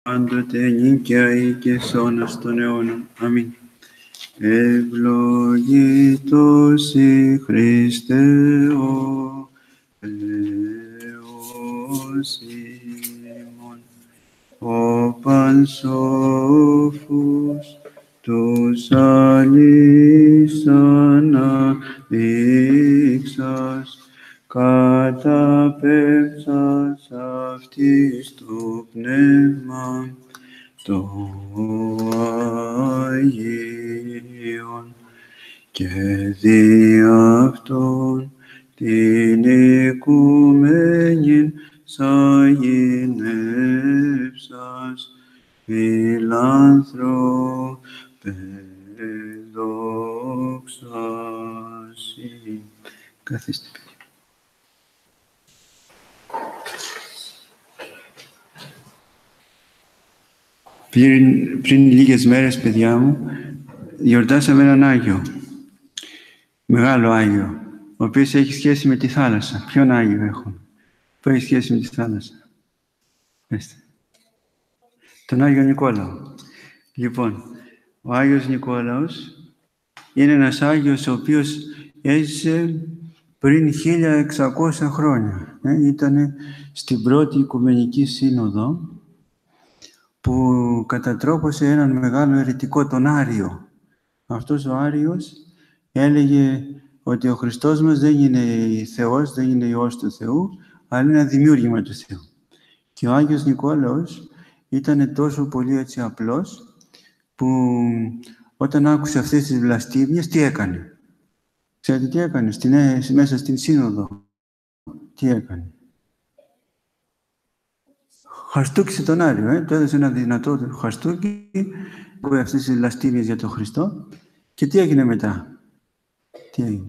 πάντοτε νικιαεί και σώνας των αιώνων. Αμήν. Ευλογήτως η Χριστέ ο Θεός ημών, ο πανσόφους τους αλείς αναδείξας, καταπέμψας αυτής το πνεύμα το Αγίον και δι' αυτόν την οικουμένην σαγηνεύσας φιλάνθρωπε δόξασι. Καθίστε. Πριν λίγες μέρες, παιδιά μου, γιορτάσαμε έναν Άγιο, μεγάλο Άγιο, ο οποίος έχει σχέση με τη θάλασσα. Ποιον Άγιο έχουμε που έχει σχέση με τη θάλασσα? Πέστε. Τον Άγιο Νικόλαο. Λοιπόν, ο Άγιος Νικόλαος είναι ένας Άγιος ο οποίος έζησε πριν 1600 χρόνια. Ήταν στην πρώτη Οικουμενική Σύνοδο που κατατρόπωσε έναν μεγάλο αιρετικό, τον Άριο. Αυτός ο Άριος έλεγε ότι ο Χριστός μας δεν είναι Θεός, δεν είναι Υιός του Θεού, αλλά είναι ένα δημιούργημα του Θεού. Και ο Άγιος Νικόλαος ήταν τόσο πολύ έτσι απλός, που όταν άκουσε αυτές τις βλαστήμιες, τι έκανε? Ξέρετε τι έκανε? Μέσα στην Σύνοδο. Τι έκανε? Χαστούκησε τον Άριο, του έδωσε ένα δυνατό χαστούκι, που αυτές τις βλαστήμιες για τον Χριστό. Και τι έγινε μετά? Τι έγινε?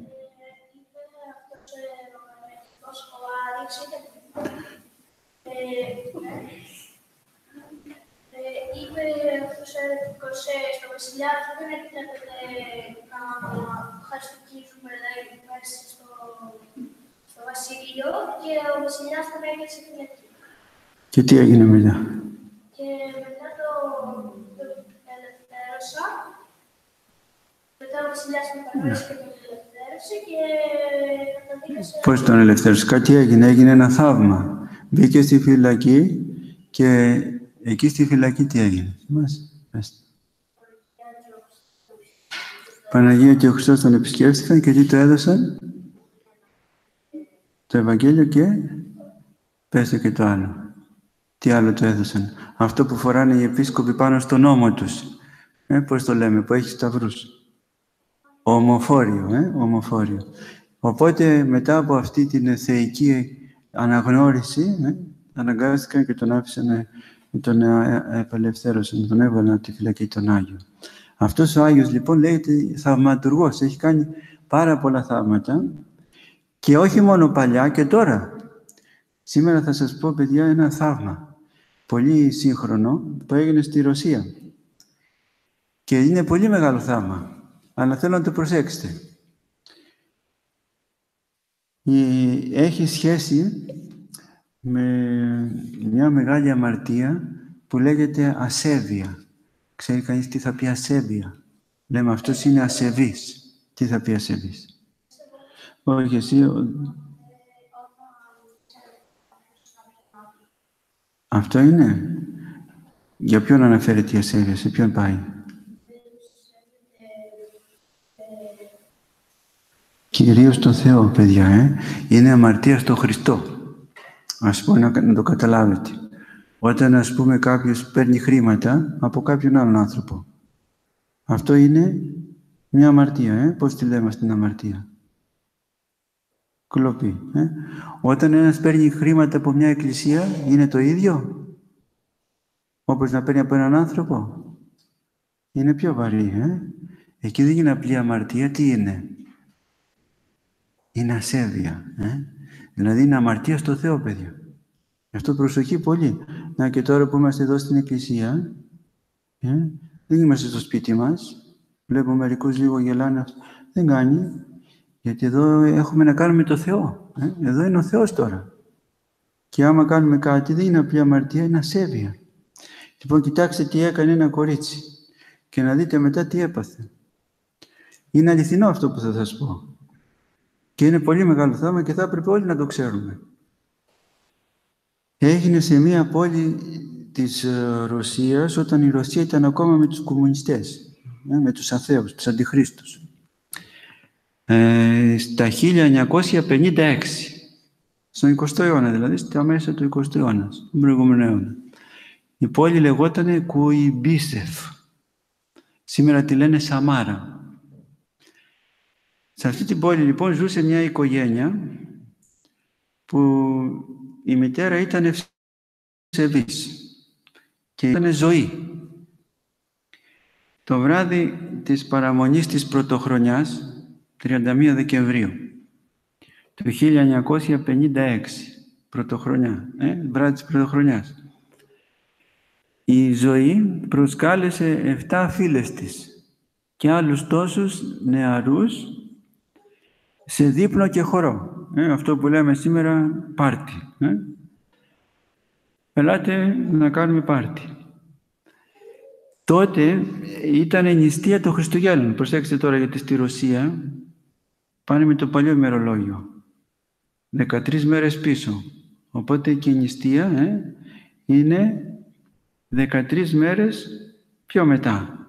Είπε αυτός ο ερετικός στο βασιλιά, δεν επιτρέπεται να χαστοκίζουμε μέσα στο βασίλειο, και ο βασιλιάς τον έκανε φυλακή. Και τι έγινε μετά? Και μετά το ελευθέρωσα. Μετά ο βασιλιάς με παρόλυσε και τον ελευθέρωσε και καταδίκασε... Πώς τον ελευθέρωσε? Κάτι έγινε, έγινε ένα θαύμα. Μπήκε στη φυλακή και εκεί στη φυλακή τι έγινε? Παναγία και ο Χριστός τον επισκέφθηκαν και τι το έδωσαν? Το Ευαγγέλιο και πέστε και το άλλο. Τι άλλο το έδωσαν? Αυτό που φοράνε οι επίσκοποι πάνω στον ώμο τους. Πώς το λέμε, που έχει σταυρούς. Ομοφόριο, ομοφόριο. Οπότε μετά από αυτή την θεϊκή αναγνώριση, αναγκάστηκαν και τον άφησαν, τον απελευθέρωσαν, τον έβαλαν από τη φυλακή τον Άγιο. Αυτός ο Άγιος λοιπόν λέγεται θαυματουργός, έχει κάνει πάρα πολλά θαύματα και όχι μόνο παλιά και τώρα. Σήμερα θα σας πω, παιδιά, ένα θαύμα πολύ σύγχρονο που έγινε στη Ρωσία και είναι πολύ μεγάλο θαύμα, αλλά θέλω να το προσέξετε. Έχει σχέση με μια μεγάλη αμαρτία που λέγεται ασέβεια. Ξέρει κανείς τι θα πει ασέβεια? Λέμε αυτός είναι ασεβής. Τι θα πει ασεβής? Όχι εσύ. Αυτό είναι. Για ποιον αναφέρεται η ασέβεια? Σε ποιον πάει? Κυρίως στο Θεό, παιδιά. Είναι αμαρτία στο Χριστό. Ας πούμε να το καταλάβετε. Όταν, ας πούμε, κάποιος παίρνει χρήματα από κάποιον άλλον άνθρωπο. Αυτό είναι μια αμαρτία. Πώς τη λέμε στην αμαρτία? Κλοπή. Όταν ένας παίρνει χρήματα από μια εκκλησία, είναι το ίδιο? Όπως να παίρνει από έναν άνθρωπο? Είναι πιο βαρύ. Εκεί δεν είναι απλή αμαρτία. Τι είναι? Είναι ασέβεια. Δηλαδή είναι αμαρτία στο Θεό, παιδιά. Γι' αυτό προσοχή πολύ. Να και τώρα που είμαστε εδώ στην εκκλησία, δεν είμαστε στο σπίτι μας. Βλέπω μερικούς λίγο γελάνε. Δεν κάνει. Γιατί εδώ έχουμε να κάνουμε το Θεό. Εδώ είναι ο Θεός τώρα. Και άμα κάνουμε κάτι, δεν είναι απλή αμαρτία, είναι ασέβεια. Λοιπόν, κοιτάξτε τι έκανε ένα κορίτσι και να δείτε μετά τι έπαθε. Είναι αληθινό αυτό που θα σας πω. Και είναι πολύ μεγάλο θέμα και θα έπρεπε όλοι να το ξέρουμε. Έγινε σε μία πόλη της Ρωσίας, όταν η Ρωσία ήταν ακόμα με τους κομμουνιστές, με τους αθέους, τους αντιχρίστους. Στα 1956, στον 20ο αιώνα, δηλαδή στα μέσα του 20ου αιώνα, τον προηγούμενο αιώνα. Η πόλη λεγότανε Κουιμπίσεφ. Σήμερα τη λένε Σαμάρα. Σε αυτή την πόλη λοιπόν ζούσε μια οικογένεια που η μητέρα ήταν ευσεβής και ήταν ζωή. Το βράδυ της παραμονής της πρωτοχρονιάς, 31 Δεκεμβρίου του 1956, πρωτοχρονιά, βράδυ της πρωτοχρονιάς, η Ζωή προσκάλεσε 7 φίλες της και άλλους τόσους νεαρούς σε δείπνο και χορό. Αυτό που λέμε σήμερα πάρτι. Ελάτε να κάνουμε πάρτι. Τότε ήταν νηστεία των Χριστουγέννων. Προσέξτε τώρα, γιατί στη Ρωσία πάνε με το παλιό ημερολόγιο. 13 μέρες πίσω. Οπότε και η νηστεία είναι 13 μέρες πιο μετά.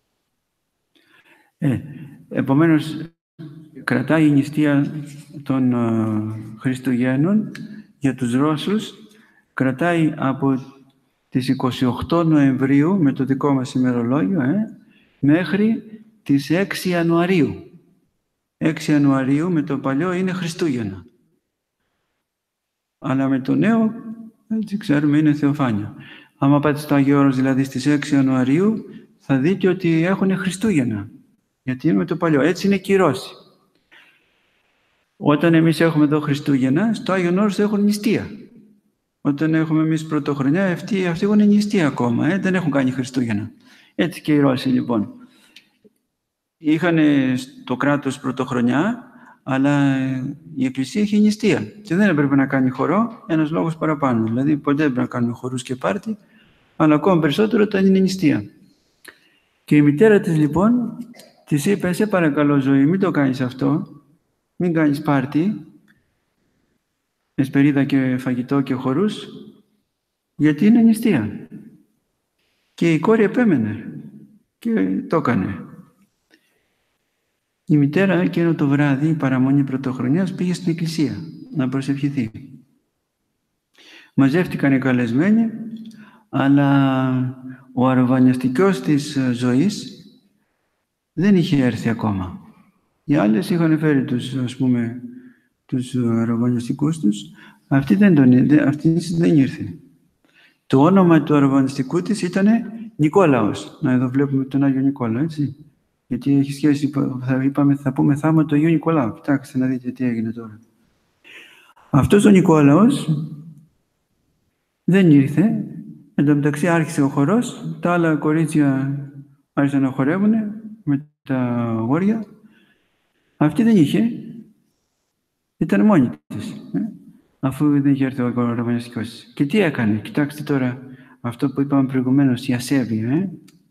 Επομένως, κρατάει η νηστεία των Χριστουγέννων για τους Ρώσους, κρατάει από τις 28 Νοεμβρίου με το δικό μας ημερολόγιο μέχρι τις 6 Ιανουαρίου. 6 Ιανουαρίου με το παλιό είναι Χριστούγεννα. Αλλά με το νέο, έτσι ξέρουμε, είναι Θεοφάνεια. Άμα πάτε στο Άγιο Όρος, δηλαδή στις 6 Ιανουαρίου, θα δείτε ότι έχουν Χριστούγεννα. Γιατί είναι με το παλιό. Έτσι είναι και οι Ρώσοι. Όταν εμείς έχουμε εδώ Χριστούγεννα, στο Άγιο Όρος έχουν νηστεία. Όταν έχουμε εμείς πρωτοχρονιά, αυτοί έχουν νηστεία ακόμα. Δεν έχουν κάνει Χριστούγεννα. Έτσι και οι Ρώσοι λοιπόν. Είχαν το κράτος πρωτοχρονιά, αλλά η Εκκλησία είχε νηστεία. Και δεν έπρεπε να κάνει χορό, ένας λόγος παραπάνω. Δηλαδή, ποτέ δεν έπρεπε να κάνουμε χορούς και πάρτι, αλλά ακόμα περισσότερο όταν είναι νηστεία. Και η μητέρα της λοιπόν, της είπε: σε παρακαλώ Ζωή, μην το κάνεις αυτό. Μην κάνεις πάρτι, εσπερίδα και φαγητό και χορούς, γιατί είναι νηστεία. Και η κόρη επέμενε και το έκανε. Η μητέρα εκείνο το βράδυ, η παραμονή πρωτοχρονιάς, πήγε στην εκκλησία να προσευχηθεί. Μαζεύτηκαν οι καλεσμένοι, αλλά ο αραβωνιαστικός της Ζωής δεν είχε έρθει ακόμα. Οι άλλες είχαν φέρει τους αραβωνιαστικούς τους. Αυτή δεν ήρθε. Το όνομα του αραβωνιαστικού της ήταν Νικόλαος. Να, εδώ βλέπουμε τον Άγιο Νικόλαο, έτσι. Γιατί έχει σχέση, θα πούμε θαύμα του Αγίου Νικολάου. Κοιτάξτε να δείτε τι έγινε τώρα. Αυτός ο Νικόλαος δεν ήρθε. Εν τω μεταξύ άρχισε ο χορός. Τα άλλα κορίτσια άρχισαν να χορεύουν με τα αγόρια. Αυτή δεν είχε. Ήταν μόνη της. Αφού δεν είχε έρθει ο αραβωνιαστικός. Και τι έκανε. Κοιτάξτε τώρα αυτό που είπαμε προηγουμένως, η ασέβεια.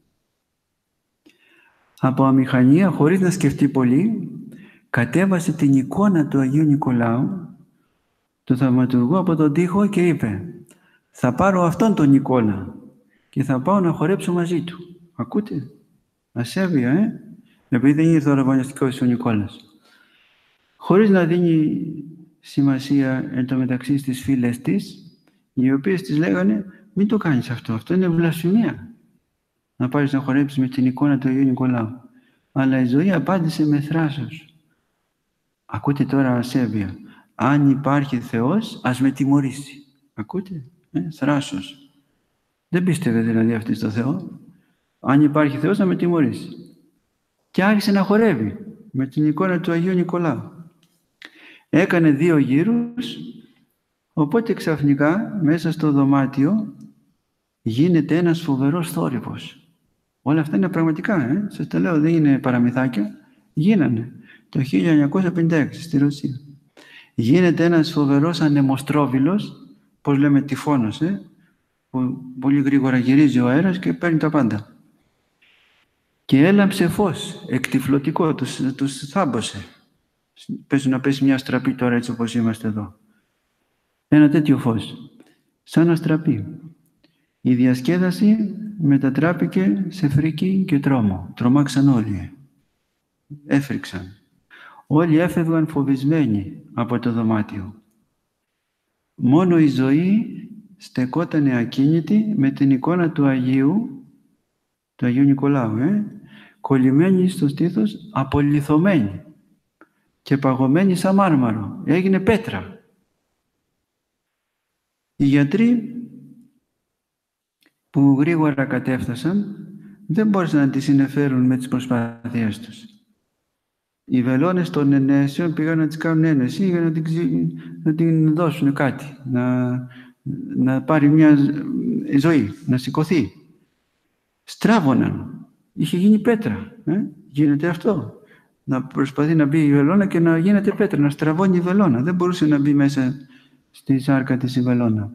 Από αμηχανία, χωρίς να σκεφτεί πολύ, κατέβασε την εικόνα του Αγίου Νικολάου, του θαυματουργού, από τον τοίχο και είπε: θα πάρω αυτόν τον Νικόλα και θα πάω να χορέψω μαζί του. Ακούτε, ασέβεια, επειδή δεν ήρθε ο αραβωνιαστικός ο Νικόλας. Χωρίς να δίνει σημασία εν τω μεταξύ στις φίλες της, οι οποίες της λέγανε: μην το κάνεις αυτό, αυτό είναι βλασφημία. Να πάρεις να χορέψεις με την εικόνα του Αγίου Νικολάου. Αλλά η Ζωή απάντησε με θράσος. Ακούτε τώρα ασέβεια. Αν υπάρχει Θεός, ας με τιμωρήσει. Ακούτε, θράσος. Δεν πίστευε δηλαδή αυτή στο Θεό. Αν υπάρχει Θεός, να με τιμωρήσει. Και άρχισε να χορεύει με την εικόνα του Αγίου Νικολάου. Έκανε 2 γύρους, οπότε ξαφνικά μέσα στο δωμάτιο γίνεται ένας φοβερός θόρυβος. Όλα αυτά είναι πραγματικά, σας τα λέω, δεν είναι παραμυθάκια. Γίνανε το 1956 στη Ρωσία. Γίνεται ένας φοβερός ανεμοστρόβιλος, πώς λέμε τυφώνος, που πολύ γρήγορα γυρίζει ο αέρας και παίρνει τα πάντα. Και έλαμψε φως, εκτυφλωτικό, τους θάμπωσε. Πες να πέσει μια αστραπή τώρα έτσι όπως είμαστε εδώ. Ένα τέτοιο φως, σαν αστραπή. Η διασκέδαση μετατράπηκε σε φρίκη και τρόμο. Τρομάξαν όλοι. Έφρυξαν. Όλοι έφευγαν φοβισμένοι από το δωμάτιο. Μόνο η Ζωή στεκότανε ακίνητη με την εικόνα του Αγίου, του Αγίου Νικολάου, κολλημένη στο στήθος, απολιθωμένη και παγωμένη σαν μάρμαρο. Έγινε πέτρα. Οι γιατροί που γρήγορα κατέφτασαν δεν μπόρεσαν να τη συνεφέρουν με τις προσπάθειές τους. Οι βελόνες των ενέσεων πήγαν να τις κάνουν ένεση για να την δώσουν κάτι, να πάρει μια ζωή, να σηκωθεί. Στράβωναν. Είχε γίνει πέτρα. Γίνεται αυτό. Να προσπαθεί να μπει η βελόνα και να γίνεται πέτρα, να στραβώνει η βελόνα. Δεν μπορούσε να μπει μέσα στη σάρκα της η βελόνα.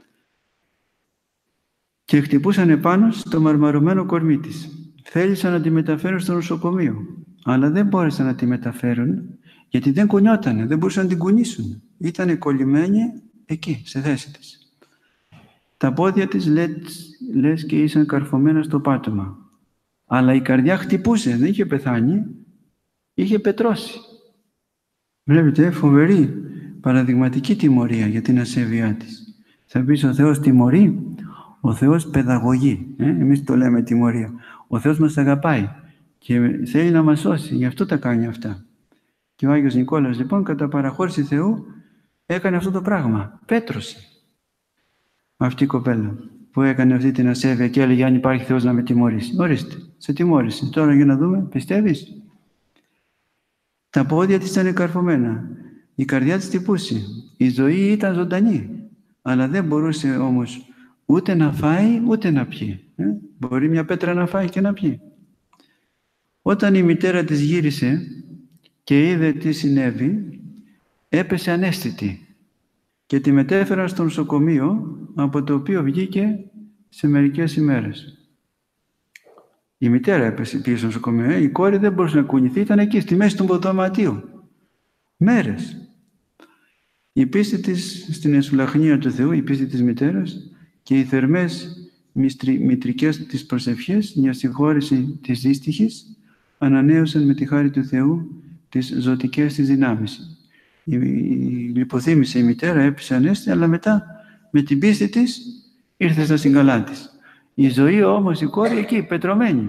Και χτυπούσαν επάνω στο μαρμαρωμένο κορμί της. Θέλησαν να τη μεταφέρουν στο νοσοκομείο. Αλλά δεν μπόρεσαν να τη μεταφέρουν, γιατί δεν κουνιότανε, δεν μπορούσαν να την κουνήσουν. Ήτανε κολλημένη εκεί, σε θέση της. Τα πόδια της λες και ήσαν καρφωμένα στο πάτωμα. Αλλά η καρδιά χτυπούσε, δεν είχε πεθάνει, είχε πετρώσει. Βλέπετε, φοβερή παραδειγματική τιμωρία για την ασέβειά της. Θα πεις ο Θεός τιμωρεί, ο Θεός παιδαγωγεί. Εμείς το λέμε τιμωρία. Ο Θεός μας αγαπάει και θέλει να μας σώσει, γι' αυτό τα κάνει αυτά. Και ο Άγιος Νικόλαος λοιπόν κατά παραχώρηση Θεού έκανε αυτό το πράγμα. Πέτρωσε αυτή η κοπέλα που έκανε αυτή την ασέβεια και έλεγε αν υπάρχει Θεός να με τιμωρήσει. Ορίστε, σε τιμώρησε. Τώρα για να δούμε, πιστεύεις? Τα πόδια της ήταν καρφωμένα. Η καρδιά της τυπούσε. Η ζωή ήταν ζωντανή. Αλλά δεν μπορούσε όμως ούτε να φάει ούτε να πιει. Μπορεί μια πέτρα να φάει και να πιει. Όταν η μητέρα της γύρισε και είδε τι συνέβη, έπεσε αναίσθητη και τη μετέφεραν στο νοσοκομείο, από το οποίο βγήκε σε μερικές ημέρες. Η μητέρα έπεσε πίσω στο νοσοκομείο, η κόρη δεν μπορούσε να κουνηθεί, ήταν εκεί στη μέση του δωματίου. Μέρες. Η πίστη της στην εσουλαχνία του Θεού, η πίστη της μητέρας και οι θερμές μητρικές της προσευχές για συγχώρεση της δύστιχης ανανέωσαν με τη χάρη του Θεού τις ζωτικές της δυνάμεις. Λιποθύμησε η μητέρα, έπεσε ανέστη, αλλά μετά με την πίστη της ήρθε στα συγκαλά της. Η Ζωή όμως, η κόρη εκεί, πετρωμένη.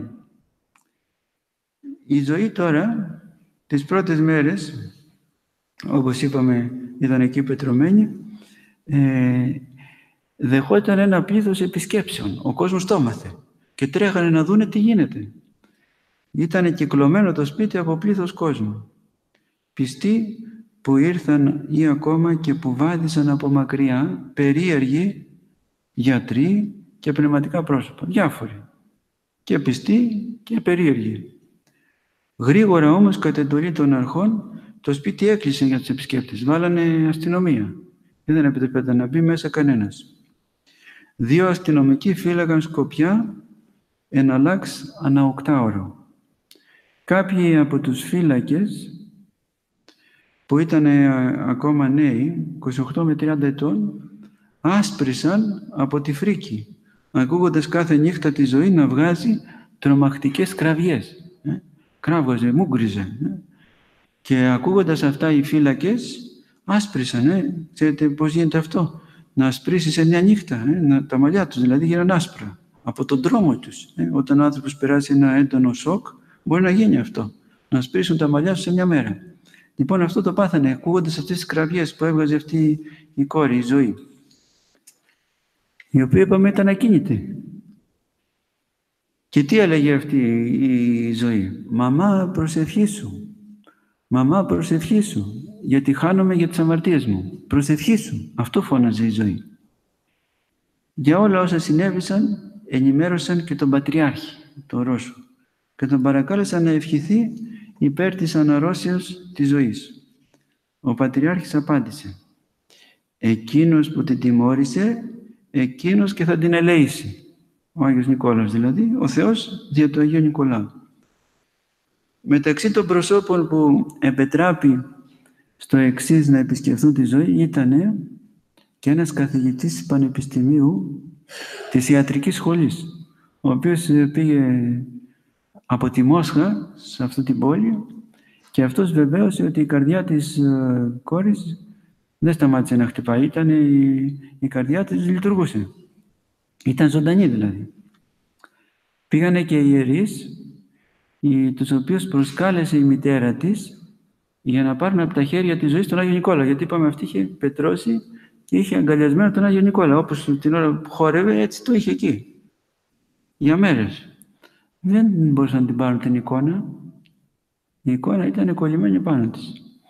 Η Ζωή τώρα, τις πρώτες μέρες, όπως είπαμε, ήταν εκεί πετρωμένη, δεχόταν ένα πλήθος επισκέψεων. Ο κόσμος το έμαθε και τρέχανε να δούνε τι γίνεται. Ήταν κυκλωμένο το σπίτι από πλήθος κόσμου. Πιστοί που ήρθαν ή ακόμα και που βάδιζαν από μακριά, περίεργοι γιατροί και πνευματικά πρόσωπα, διάφοροι. Και πιστοί και περίεργοι. Γρήγορα όμως, κατ' εντολή των αρχών, το σπίτι έκλεισε για τους επισκέπτες. Βάλανε αστυνομία. Δεν επιτρεπόταν να μπει μέσα κανένας. 2 αστυνομικοί φύλαγαν σκοπιά εναλλάξ ανά 8ωρο. Κάποιοι από τους φύλακες που ήταν ακόμα νέοι, 28 με 30 ετών, άσπρισαν από τη φρίκη, ακούγοντας κάθε νύχτα τη Ζωή να βγάζει τρομακτικές κραυγές. Κράβγαζε, μούγκριζε. Και ακούγοντας αυτά οι φύλακες άσπρισαν. Ξέρετε πώς γίνεται αυτό? Να ασπρίσει σε μια νύχτα, τα μαλλιά τους δηλαδή γίνανε άσπρα από τον δρόμο τους. Όταν ο άνθρωπος περάσει ένα έντονο σοκ, μπορεί να γίνει αυτό. Να ασπρίσουν τα μαλλιά τους σε μια μέρα. Λοιπόν, αυτό το πάθανε, ακούγοντας αυτές τις κραυγές που έβγαζε αυτή η κόρη, η Ζωή. Η οποία, είπαμε, ήταν ακίνητη. Και τι έλεγε αυτή η Ζωή? Μαμά, προσευχήσου. Μαμά, προσευχήσου. Γιατί χάνομαι για τις αμαρτίες μου. Προσευχήσου. Αυτό φώναζε η Ζωή. Για όλα όσα συνέβησαν, ενημέρωσαν και τον Πατριάρχη, τον Ρώσο, και τον παρακάλεσαν να ευχηθεί υπέρ της αναρρώσεως της Ζωής. Ο Πατριάρχης απάντησε: «Εκείνος που την τιμώρησε εκείνος και θα την ελέήσει. Ο Άγιος Νικόλαος δηλαδή, ο Θεός δια του Αγίου Νικολάου. Μεταξύ των προσώπων που επετράπη στο εξής να επισκεφθούν τη ζωή ήταν και ένας καθηγητής πανεπιστημίου της ιατρικής σχολής, ο οποίος πήγε από τη Μόσχα σε αυτή την πόλη και αυτός βεβαίωσε ότι η καρδιά της κόρης δεν σταμάτησε να χτυπάει, η καρδιά της λειτουργούσε. Ήταν ζωντανή δηλαδή. Πήγανε και οι ιερείς, τους οποίους προσκάλεσε η μητέρα της για να πάρουν από τα χέρια τη ζωή στον Άγιο Νικόλα. Γιατί είπαμε αυτή είχε πετρώσει και είχε αγκαλιασμένο τον Άγιο Νικόλα. Όπως την ώρα που χόρευε, έτσι το είχε εκεί. Για μέρες. Δεν μπορούσαν να την πάρουν την εικόνα. Η εικόνα ήταν κολλημένη πάνω της.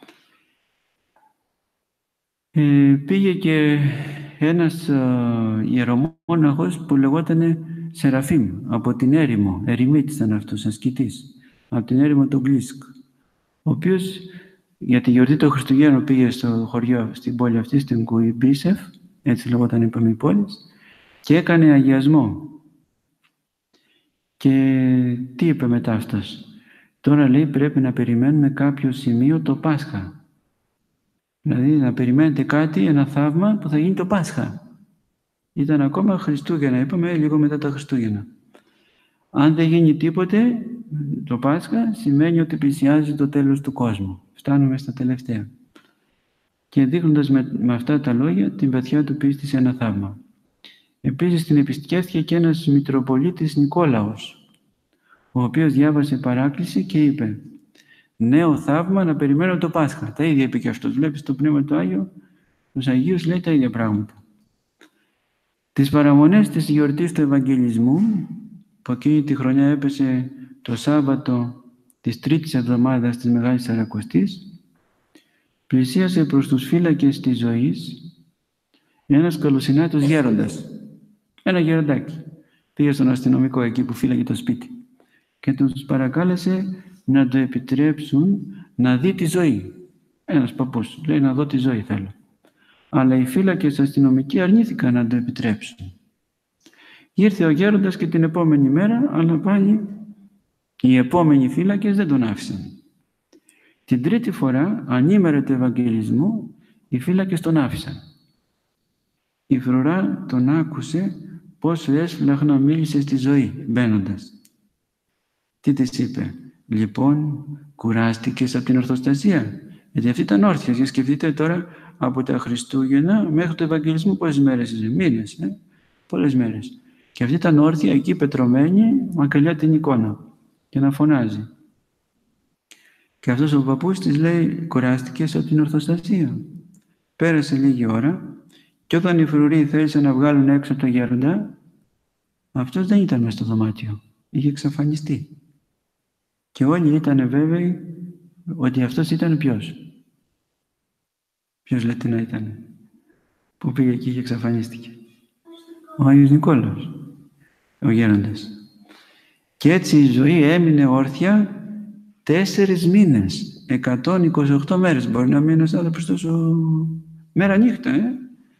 Πήγε και ένας ιερομόναχος που λεγόταν Σεραφείμ, από την έρημο, ερημίτης ήταν αυτός, ασκητής, από την έρημο του Γκλίσκ, ο οποίος για τη γιορτή των Χριστουγέννων πήγε στο χωριό, στην πόλη αυτή, στην Κουιμπίσεφ, έτσι λεγόταν είπαμε η πόλη, και έκανε αγιασμό. Και τι είπε μετά αυτός? Τώρα λέει πρέπει να περιμένουμε κάποιο σημείο το Πάσχα. Δηλαδή να περιμένετε κάτι, ένα θαύμα που θα γίνει το Πάσχα. Ήταν ακόμα Χριστούγεννα, είπαμε λίγο μετά τα Χριστούγεννα. Αν δεν γίνει τίποτε, το Πάσχα σημαίνει ότι πλησιάζει το τέλος του κόσμου. Φτάνουμε στα τελευταία. Και δείχνοντας με αυτά τα λόγια την βαθιά του πίστη σε ένα θαύμα. Επίσης την επισκέφθηκε και ένας Μητροπολίτης Νικόλαος, ο οποίος διάβασε παράκληση και είπε «Νέο θαύμα να περιμένω το Πάσχα». Τα ίδια είπε και αυτός. Βλέπεις το Πνεύμα του Άγιο, τους Αγίους λέει τα ίδια πράγματα. Τις παραμονές της γιορτής του Ευαγγελισμού, που εκείνη τη χρονιά έπεσε το Σάββατο της τρίτης εβδομάδας της Μεγάλης Σαρακοστής, πλησίασε προς τους φύλακες της ζωής ένας καλοσυνάτος γέροντας. Ένα γεροντάκι. Πήγε στον αστυνομικό εκεί που φύλαγε το σπίτι και τους παρακάλεσε να το επιτρέψουν να δει τη ζωή. Ένας παππούς λέει να δω τη ζωή θέλω. Αλλά οι φύλακες αστυνομικοί αρνήθηκαν να το επιτρέψουν. Ήρθε ο γέροντας και την επόμενη μέρα, αλλά πάλι οι επόμενοι φύλακες δεν τον άφησαν. Την τρίτη φορά, ανήμερα του Ευαγγελισμού, οι φύλακες τον άφησαν. Η φρουρά τον άκουσε πόσο έσφλαχνα μίλησε στη ζωή, μπαίνοντας. Τι της είπε? Λοιπόν, κουράστηκες από την ορθοστασία? Γιατί αυτή ήταν όρθια. Και σκεφτείτε τώρα από τα Χριστούγεννα μέχρι το Ευαγγελισμό πόσες μέρες είσαι? Μήνες, πολλές μέρες. Και αυτή ήταν όρθια εκεί πετρωμένη, μακριά την εικόνα και να φωνάζει. Και αυτός ο παππούς της λέει κουράστηκες από την ορθοστασία? Πέρασε λίγη ώρα και όταν οι φρουροί θέλησαν να βγάλουν έξω το γέροντα, αυτός δεν ήταν μέσα στο δωμάτιο. Είχε εξαφανιστεί. Και όλοι ήταν βέβαιοι ότι αυτός ήταν ποιος? Ποιος λέτε να ήταν? Που πήγε εκεί και εξαφανίστηκε? Ο Άγιος Νικόλαος, ο γέροντας. Και έτσι η ζωή έμεινε όρθια 4 μήνες, 128 μέρες. Μπορεί να μείνει ένας άνθρωπος τόσο μέρα νύχτα,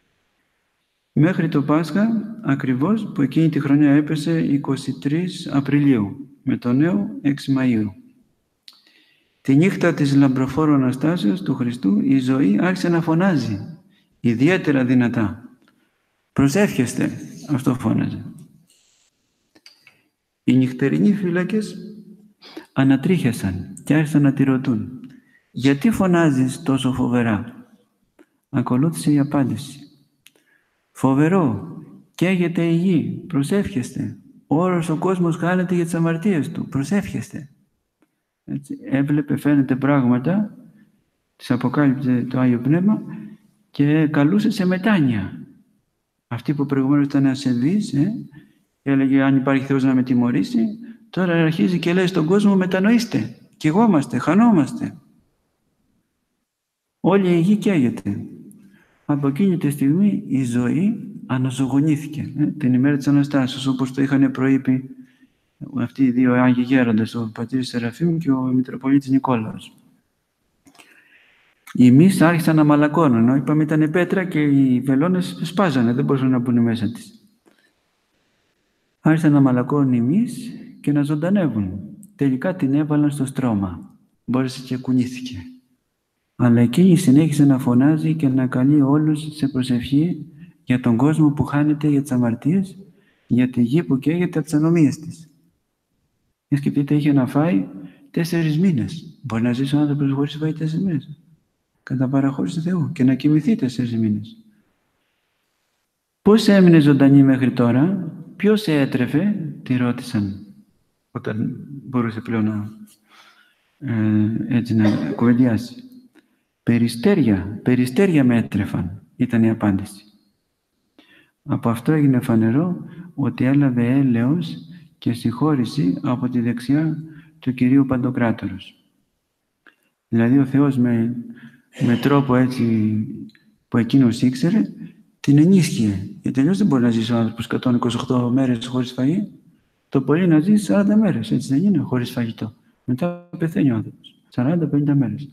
Μέχρι το Πάσχα, ακριβώς, που εκείνη τη χρονιά έπεσε 23 Απριλίου, με το νέο 6 Μαΐου. Τη νύχτα της λαμπροφόρου Αναστάσεως του Χριστού, η ζωή άρχισε να φωνάζει, ιδιαίτερα δυνατά. Προσεύχεστε, αυτό φώναζε. Οι νυχτερινοί φύλακες ανατρίχιασαν και άρχισαν να τη ρωτούν. Γιατί φωνάζεις τόσο φοβερά? Ακολούθησε η απάντηση. Φοβερό, καίγεται η γη, προσεύχεστε. Όλος ο κόσμος χάνεται για τις αμαρτίες του, προσεύχεστε. Έτσι, έβλεπε, φαίνεται πράγματα, τις αποκάλυψε το Άγιο Πνεύμα και καλούσε σε μετάνοια. Αυτή που προηγουμένως ήταν ασεβής, έλεγε αν υπάρχει Θεός να με τιμωρήσει, τώρα αρχίζει και λέει στον κόσμο μετανοήστε, καιγόμαστε, χανόμαστε. Όλη η γη καίγεται. Από εκείνη τη στιγμή η ζωή αναζωογονήθηκε την ημέρα της Αναστάσεως, όπως το είχαν προείπει αυτοί οι δύο Άγιοι Γέροντες, ο πατήρ Σεραφείμ και ο Μητροπολίτης Νικόλαος. Οι μυς άρχισαν να μαλακώνουν, ενώ είπαμε ήταν πέτρα και οι βελόνες σπάζανε, δεν μπορούσαν να μπουν μέσα της. Άρχισαν να μαλακώνουν οι μυς και να ζωντανεύουν. Τελικά την έβαλαν στο στρώμα. Μπόρεσε και κουνήθηκε. Αλλά εκείνη συνέχισε να φωνάζει και να καλεί όλους σε προσευχή για τον κόσμο που χάνεται για τις αμαρτίες, για τη γη που καίγεται από τις ανομίες της. Και σκεφτείτε, είχε να φάει 4 μήνες. Μπορεί να ζήσει ο άνθρωπος χωρίς να φάει 4 μήνες. Κατά παραχώρηση Θεού. Και να κοιμηθεί 4 μήνες. Πώς έμεινε ζωντανή μέχρι τώρα, ποιος έτρεφε, τη ρώτησαν, όταν μπορούσε πλέον να κουβεντιάσει. Περιστέρια με έτρεφαν, ήταν η απάντηση. Από αυτό έγινε φανερό ότι έλαβε έλεος και συγχώρηση από τη δεξιά του Κυρίου Παντοκράτορος. Δηλαδή ο Θεός με τρόπο έτσι που εκείνος ήξερε, την ενίσχυε. Γιατί αλλιώς δεν μπορεί να ζήσει ο άνθρωπος 128 μέρες χωρίς φαγή. Το πολύ να ζήσει 40 μέρες, έτσι δεν είναι, χωρίς φαγητό. Μετά πεθαίνει ο άνθρωπος. 40-50 μέρες.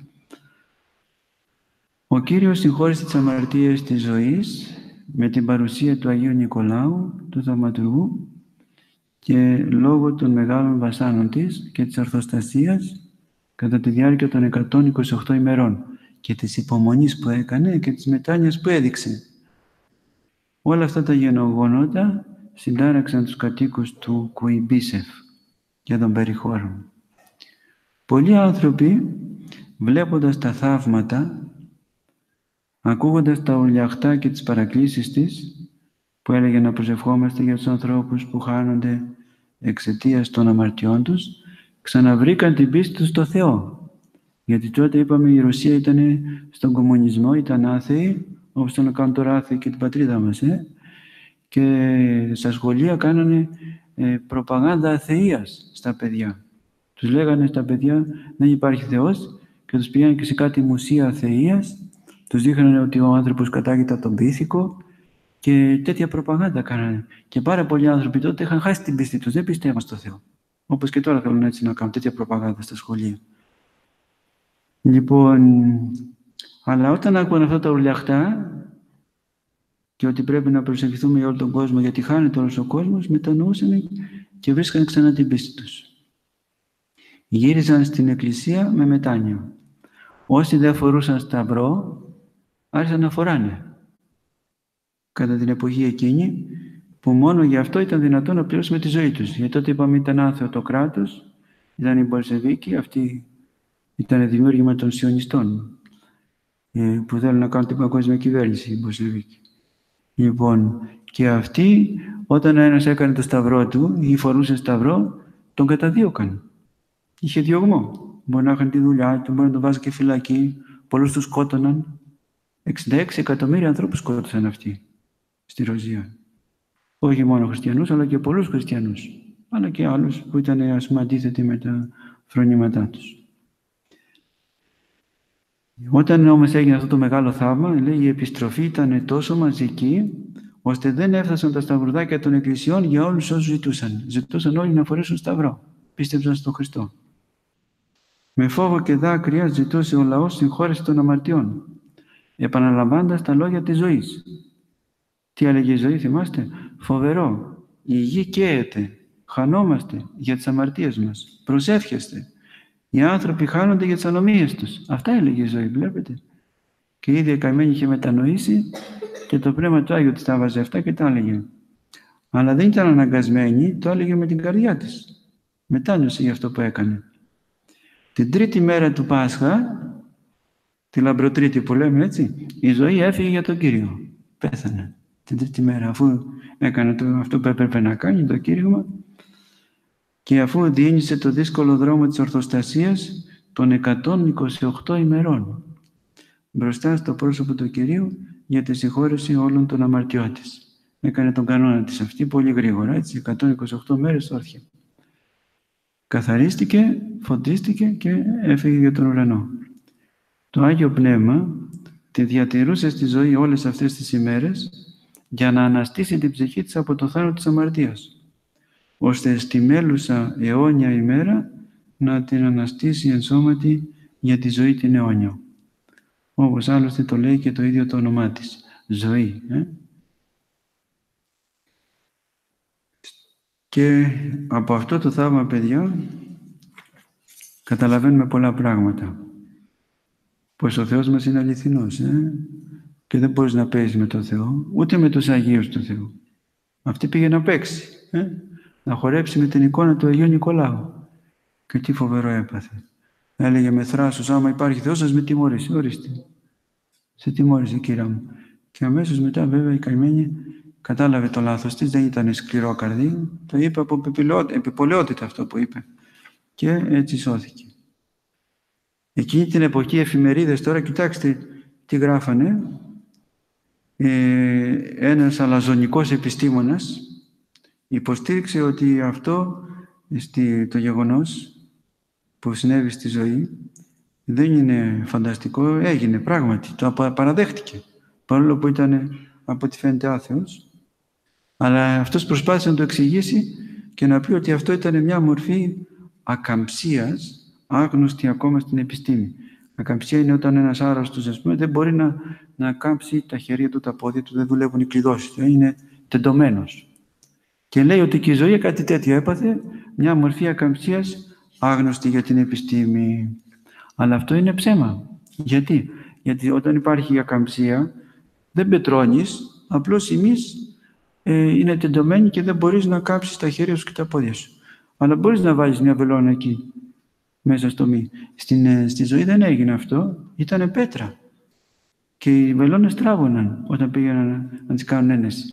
Ο Κύριος συγχώρησε τις αμαρτίες της ζωής με την παρουσία του Αγίου Νικολάου, του Θαυματουργού, και λόγω των μεγάλων βασάνων της και της ορθοστασίας κατά τη διάρκεια των 128 ημερών και της υπομονής που έκανε και της μετάνοιας που έδειξε. Όλα αυτά τα γεγονότα συντάραξαν τους κατοίκους του Κουιμπίσεφ και των περιχώρων. Πολλοί άνθρωποι, βλέποντας τα θαύματα, ακούγοντας τα ουρλιαχτά και τις παρακλήσεις της, που έλεγε να προσευχόμαστε για τους ανθρώπους που χάνονται εξαιτίας των αμαρτιών τους, ξαναβρήκαν την πίστη τους στο Θεό. Γιατί τότε είπαμε η Ρωσία ήταν στον κομμουνισμό, ήταν άθεοι, όπως τον κάνουν τώρα άθεοι και την πατρίδα μας. Και στα σχολεία κάνανε προπαγάνδα αθείας στα παιδιά. Τους λέγανε στα παιδιά δεν υπάρχει Θεός και τους πήγαν και σε κάτι μουσεία αθείας. Τους δείχνανε ότι ο άνθρωπος κατάγεται από τον πίθηκο και τέτοια προπαγάνδα κάνανε. Και πάρα πολλοί άνθρωποι τότε είχαν χάσει την πίστη τους, δεν πιστεύαν στο Θεό. Όπως και τώρα θέλουν έτσι να κάνουν τέτοια προπαγάνδα στα σχολεία. Λοιπόν, αλλά όταν άκουγαν αυτά τα ουρλιαχτά και ότι πρέπει να προσευχηθούμε για όλο τον κόσμο γιατί χάνεται όλος ο κόσμος, μετανοούσαν και βρίσκαν ξανά την πίστη τους. Γύριζαν στην εκκλησία με μετάνοια. Όσοι δεν φορούσαν σταυρό, άρχισαν να φοράνε. Κατά την εποχή εκείνη, που μόνο γι' αυτό ήταν δυνατόν να πληρώσουμε τη ζωή τους. Γιατί τότε είπαμε ήταν άθεο το κράτος, ήταν οι Μπολσεβίκοι, αυτοί ήταν δημιούργημα των Σιωνιστών, που θέλουν να κάνουν την παγκόσμια κυβέρνηση, οι Μπολσεβίκοι. Λοιπόν, και αυτοί, όταν ένας έκανε το σταυρό του ή φορούσε σταυρό, τον καταδίωκαν. Είχε διωγμό. Μπορεί να είχαν τη δουλειά του, μπορεί να τον βάζουν και φυλακή. Πολλούς τους σκότωναν. 66 εκατομμύρια ανθρώπους σκότωσαν αυτοί στη Ρωσία. Όχι μόνο χριστιανούς, αλλά και πολλούς χριστιανούς. Αλλά και άλλους που ήταν, ας πούμε, αντίθετοι με τα φρονήματά τους. Όταν όμως έγινε αυτό το μεγάλο θαύμα, λέει, η επιστροφή ήταν τόσο μαζική, ώστε δεν έφτασαν τα σταυρουδάκια των εκκλησιών για όλους όσους ζητούσαν. Ζητούσαν όλοι να φορέσουν σταυρό. Πίστεψαν στον Χριστό. Με φόβο και δάκρυα ζητούσε ο λαός συγχώρεση των αμαρτιών, επαναλαμβάνοντας τα λόγια της ζωής. Τι έλεγε η ζωή, θυμάστε? Φοβερό. Η γη καίεται. Χανόμαστε για τις αμαρτίες μας. Προσεύχεστε. Οι άνθρωποι χάνονται για τις ανομίες τους. Αυτά έλεγε η ζωή, βλέπετε. Και η ίδια καημένη είχε μετανοήσει και το Πνεύμα του Άγιου της τα βάζε αυτά και τα έλεγε. Αλλά δεν ήταν αναγκασμένη, το έλεγε με την καρδιά της. Μετάνιωσε για αυτό που έκανε. Την τρίτη μέρα του Πάσχα, τη Λαμπροτρίτη που λέμε έτσι, η ζωή έφυγε για τον Κύριο. Πέθανε την τρίτη μέρα, αφού έκανε αυτό που έπρεπε να κάνει, το κήρυγμα, και αφού διήνυσε το δύσκολο δρόμο της ορθοστασίας των 128 ημερών μπροστά στο πρόσωπο του Κυρίου για τη συγχώρεση όλων των αμαρτιών της. Έκανε τον κανόνα της αυτή πολύ γρήγορα, έτσι, 128 μέρες όρθια. Καθαρίστηκε, φωτίστηκε και έφυγε για τον ουρανό. Το Άγιο Πνεύμα τη διατηρούσε στη ζωή όλες αυτές τις ημέρες για να αναστήσει την ψυχή της από το θάνατο της αμαρτίας, ώστε στη μέλουσα αιώνια ημέρα να την αναστήσει εν σώματι για τη ζωή την αιώνια. Όπως άλλωστε το λέει και το ίδιο το όνομά της. Ζωή. Και από αυτό το θαύμα, παιδιά, καταλαβαίνουμε πολλά πράγματα. Πως ο Θεός μας είναι αληθινός. Και δεν μπορείς να παίζεις με τον Θεό, ούτε με τους Αγίους του Θεού. Αυτή πήγε να παίξει. Να χορέψει με την εικόνα του Αγίου Νικολάου. Και τι φοβερό έπαθε. Έλεγε με θράσος, άμα υπάρχει Θεός, σας με τιμωρήσει. Ορίστε. Σε τιμώρησε, κύρα μου. Και αμέσως μετά, βέβαια, η καημένη κατάλαβε το λάθος της, δεν ήταν σκληρό καρδί. Το είπε από επιπολαιότητα αυτό που είπε. Και έτσι σώθηκε. Εκείνη την εποχή, εφημερίδες τώρα, κοιτάξτε τι γράφανε. Ένας αλαζονικός επιστήμονας υποστήριξε ότι αυτό το γεγονός που συνέβη στη ζωή δεν είναι φανταστικό, έγινε πράγματι, το παραδέχτηκε, παρόλο που ήταν από ό,τι φαίνεται άθεος, αλλά αυτός προσπάθησε να το εξηγήσει και να πει ότι αυτό ήταν μια μορφή ακαμψίας, άγνωστη ακόμα στην επιστήμη. Ακαμψία είναι όταν ένας άρρωστος, ας πούμε, δεν μπορεί να κάμψει τα χέρια του, τα πόδια του, δεν δουλεύουν οι κλειδώσεις του, είναι τεντωμένος. Και λέει ότι και η ζωή κάτι τέτοιο έπαθε, μια μορφή ακαμψίας άγνωστη για την επιστήμη. Αλλά αυτό είναι ψέμα. Γιατί? Γιατί όταν υπάρχει η ακαμψία, δεν πετρώνεις, απλώς εμείς είναι τεντωμένοι και δεν μπορείς να κάψεις τα χέρια σου και τα πόδια σου. Αλλά μπορείς να βάλεις μια βελόνα εκεί, μέσα στο μη. Στη ζωή δεν έγινε αυτό, ήταν πέτρα. Και οι βελόνες τράβωναν όταν πήγαιναν να τις κάνουν ένεση.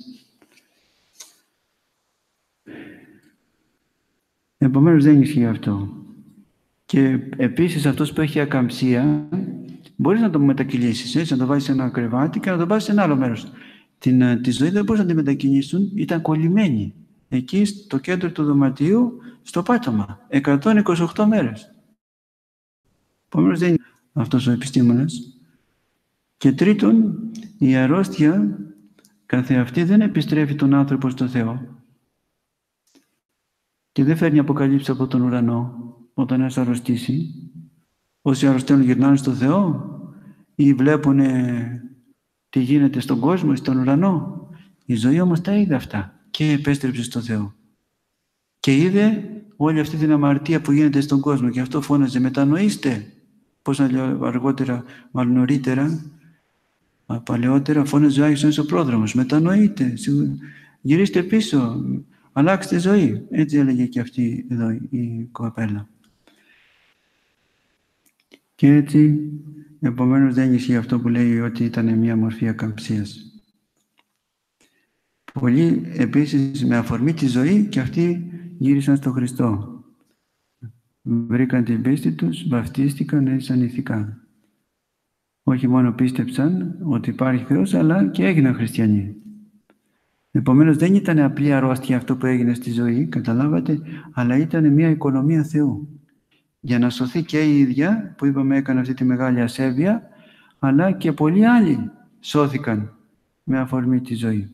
Επομένως δεν ισχύει αυτό. Και επίσης αυτός που έχει ακαμψία, μπορείς να το μετακυλήσεις, να το βάλεις σε ένα κρεβάτι και να το βάλεις σε ένα άλλο μέρος. Τη ζωή δεν μπορείς να τη μετακινήσουν, ήταν κολλημένη. Εκεί στο κέντρο του δωματίου, στο πάτωμα, 128 μέρες. Επομένως δεν είναι αυτός ο επιστήμονας. Και τρίτον, η αρρώστια καθεαυτή δεν επιστρέφει τον άνθρωπο στο Θεό. Και δεν φέρνει αποκαλύψεις από τον ουρανό όταν ένας αρρωστήσει. Όσοι αρρωσταίνουν γυρνάνε στο Θεό ή βλέπουν τι γίνεται στον κόσμο, στον ουρανό. Η ζωή όμως τα είδε αυτά και επέστρεψε στο Θεό. Και είδε όλη αυτή την αμαρτία που γίνεται στον κόσμο και αυτό φώναζε μετανοήστε. Πώς αργότερα, μάλλον νωρίτερα, παλαιότερα φώναζε ο Άγιος Ιωάννης ο Πρόδρομος. Μετανοείτε, γυρίστε πίσω, αλλάξτε ζωή. Έτσι έλεγε και αυτή εδώ η κοπέλα. Και έτσι, επομένως δεν ισχύει αυτό που λέει ότι ήταν μια μορφή ακαμψίας. Πολλοί επίσης με αφορμή τη ζωή και αυτοί γύρισαν στο Χριστό. Βρήκαν την πίστη τους, βαφτίστηκαν, έζησαν ηθικά. Όχι μόνο πίστεψαν ότι υπάρχει Θεός, αλλά και έγιναν χριστιανοί. Επομένως δεν ήταν απλή αρρώστια αυτό που έγινε στη ζωή, καταλάβατε, αλλά ήταν μια οικονομία Θεού. Για να σωθεί και η ίδια, που είπαμε έκανε αυτή τη μεγάλη ασέβεια, αλλά και πολλοί άλλοι σώθηκαν με αφορμή τη ζωή.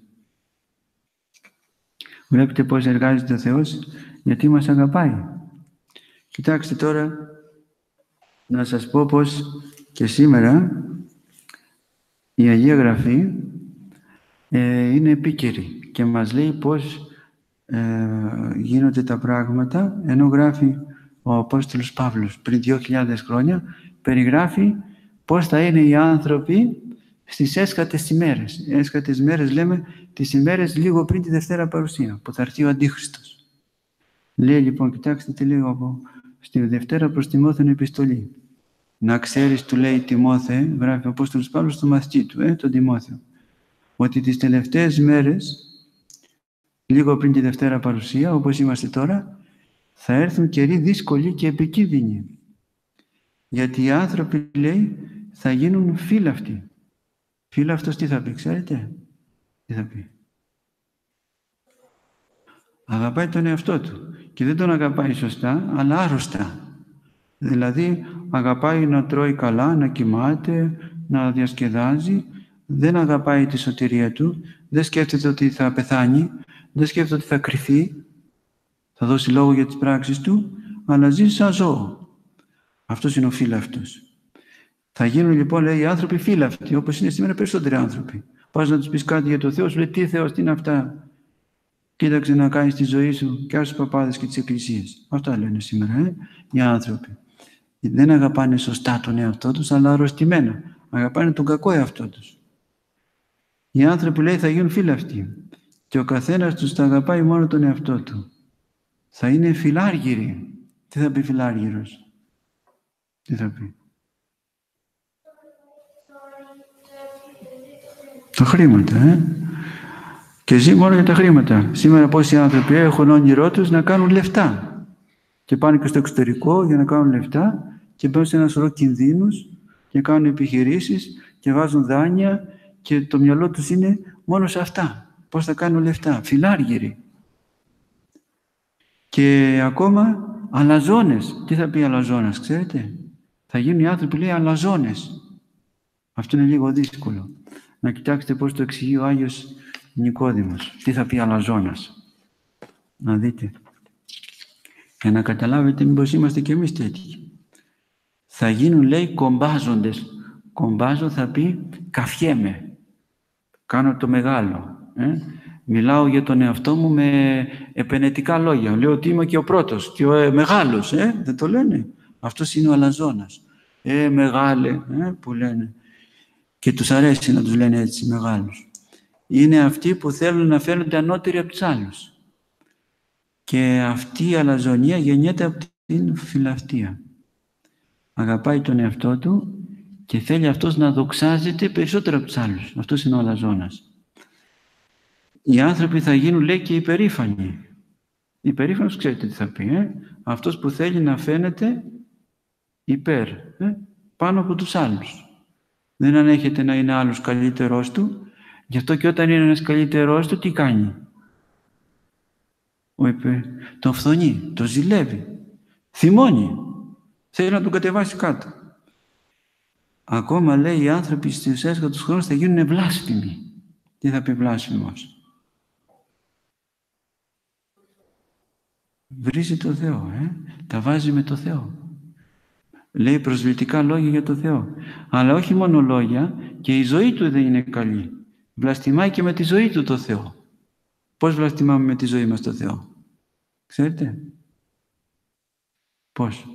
Βλέπετε πώς εργάζεται ο Θεός, γιατί μας αγαπάει. Κοιτάξτε τώρα, να σας πω πως και σήμερα η Αγία Γραφή είναι επίκαιρη και μας λέει πως γίνονται τα πράγματα, ενώ γράφει ο Απόστολος Παύλος πριν 2.000 χρόνια, περιγράφει πώς θα είναι οι άνθρωποι στις έσχατες ημέρες. Έσχατες ημέρες λέμε τις ημέρες λίγο πριν τη Δευτέρα Παρουσία, που θα έρθει ο Αντίχριστος. Λέει λοιπόν, κοιτάξτε τι λέει στη Δευτέρα προς Τιμόθεον επιστολή. Να ξέρεις, του λέει Τιμόθε, γράφει ο Απόστολος Παύλος στο μαθητή του, τον Τιμόθεο, ότι τις τελευταίες μέρες, λίγο πριν τη Δευτέρα Παρουσία, όπως είμαστε τώρα, θα έρθουν καιροί δύσκολοι και επικίνδυνοι. Γιατί οι άνθρωποι, λέει, θα γίνουν φύλαυτοι. Φύλαυτος τι θα πει, ξέρετε? Τι θα πει? Αγαπάει τον εαυτό του. Και δεν τον αγαπάει σωστά, αλλά άρρωστα. Δηλαδή, αγαπάει να τρώει καλά, να κοιμάται, να διασκεδάζει. Δεν αγαπάει τη σωτηρία του. Δεν σκέφτεται ότι θα πεθάνει. Δεν σκέφτεται ότι θα κρυφεί. Θα δώσει λόγο για τις πράξεις του, αλλά ζει σαν ζώο. Αυτός είναι ο φύλαυτος. Θα γίνουν λοιπόν, λέει, οι άνθρωποι φύλαυτοι, όπως είναι σήμερα περισσότεροι άνθρωποι. Πας να τους πεις κάτι για το Θεό, σου λέει τι Θεός, τι είναι αυτά. Κοίταξε να κάνεις τη ζωή σου και στους παπάδες και τις εκκλησίες. Αυτά λένε σήμερα οι άνθρωποι. Δεν αγαπάνε σωστά τον εαυτό τους, αλλά αρρωστημένα. Αγαπάνε τον κακό εαυτό τους. Οι άνθρωποι, λέει, θα γίνουν φύλαυτοι. Και ο καθένας τους θα αγαπάει μόνο τον εαυτό του. Θα είναι φιλάργυροι. Τι θα πει φιλάργυρος? Τι θα πει? Τα χρήματα, Και ζει μόνο για τα χρήματα. Σήμερα πόσοι άνθρωποι έχουν όνειρό τους να κάνουν λεφτά. Και πάνε και στο εξωτερικό για να κάνουν λεφτά και μπαίνουν σε ένα σωρό κινδύνους και κάνουν επιχειρήσεις και βάζουν δάνεια και το μυαλό τους είναι μόνο σε αυτά. Πώς θα κάνουν λεφτά. Φιλάργυροι. Και ακόμα αλαζόνες. Τι θα πει αλαζόνας, ξέρετε? Θα γίνουν οι άνθρωποι, λέει, αλαζόνες. Αυτό είναι λίγο δύσκολο. Να κοιτάξετε πώς το εξηγεί ο Άγιος Νικόδημος. Τι θα πει αλαζόνας. Να δείτε. Για να καταλάβετε μήπως είμαστε κι εμείς τέτοιοι. Θα γίνουν, λέει, κομπάζοντες. Κομπάζω θα πει καφιέμαι. Κάνω το μεγάλο. Μιλάω για τον εαυτό μου με επενετικά λόγια. Λέω ότι είμαι και ο πρώτος και ο μεγάλος. Δεν το λένε. Αυτός είναι ο αλαζόνας. Μεγάλε, που λένε. Και τους αρέσει να τους λένε έτσι μεγάλους. Είναι αυτοί που θέλουν να φαίνονται ανώτεροι από τους άλλους. Και αυτή η αλαζονία γεννιέται από την φιλαυτία. Αγαπάει τον εαυτό του και θέλει αυτός να δοξάζεται περισσότερο από τους άλλους. Αυτός είναι ο αλαζόνας. Οι άνθρωποι θα γίνουν, λέει, και υπερήφανοι. Υπερήφανος, ξέρετε τι θα πει, Αυτός που θέλει να φαίνεται υπέρ, πάνω από τους άλλους. Δεν ανέχεται να είναι άλλος καλύτερός του. Γι' αυτό και όταν είναι ένας καλύτερός του, τι κάνει? Τον φθονεί, τον ζηλεύει, θυμώνει. Θέλει να τον κατεβάσει κάτω. Ακόμα, λέει, οι άνθρωποι στους έσχατους χρόνους θα γίνουν βλάσφημοι. Τι θα πει βλάσφημος? Βρίζει το Θεό, τα βάζει με το Θεό. Λέει προσβλητικά λόγια για το Θεό. Αλλά όχι μόνο λόγια, και η ζωή του δεν είναι καλή. Βλαστημάει και με τη ζωή του το Θεό. Πώς βλαστημάμε με τη ζωή μας το Θεό? Ξέρετε? Πώς?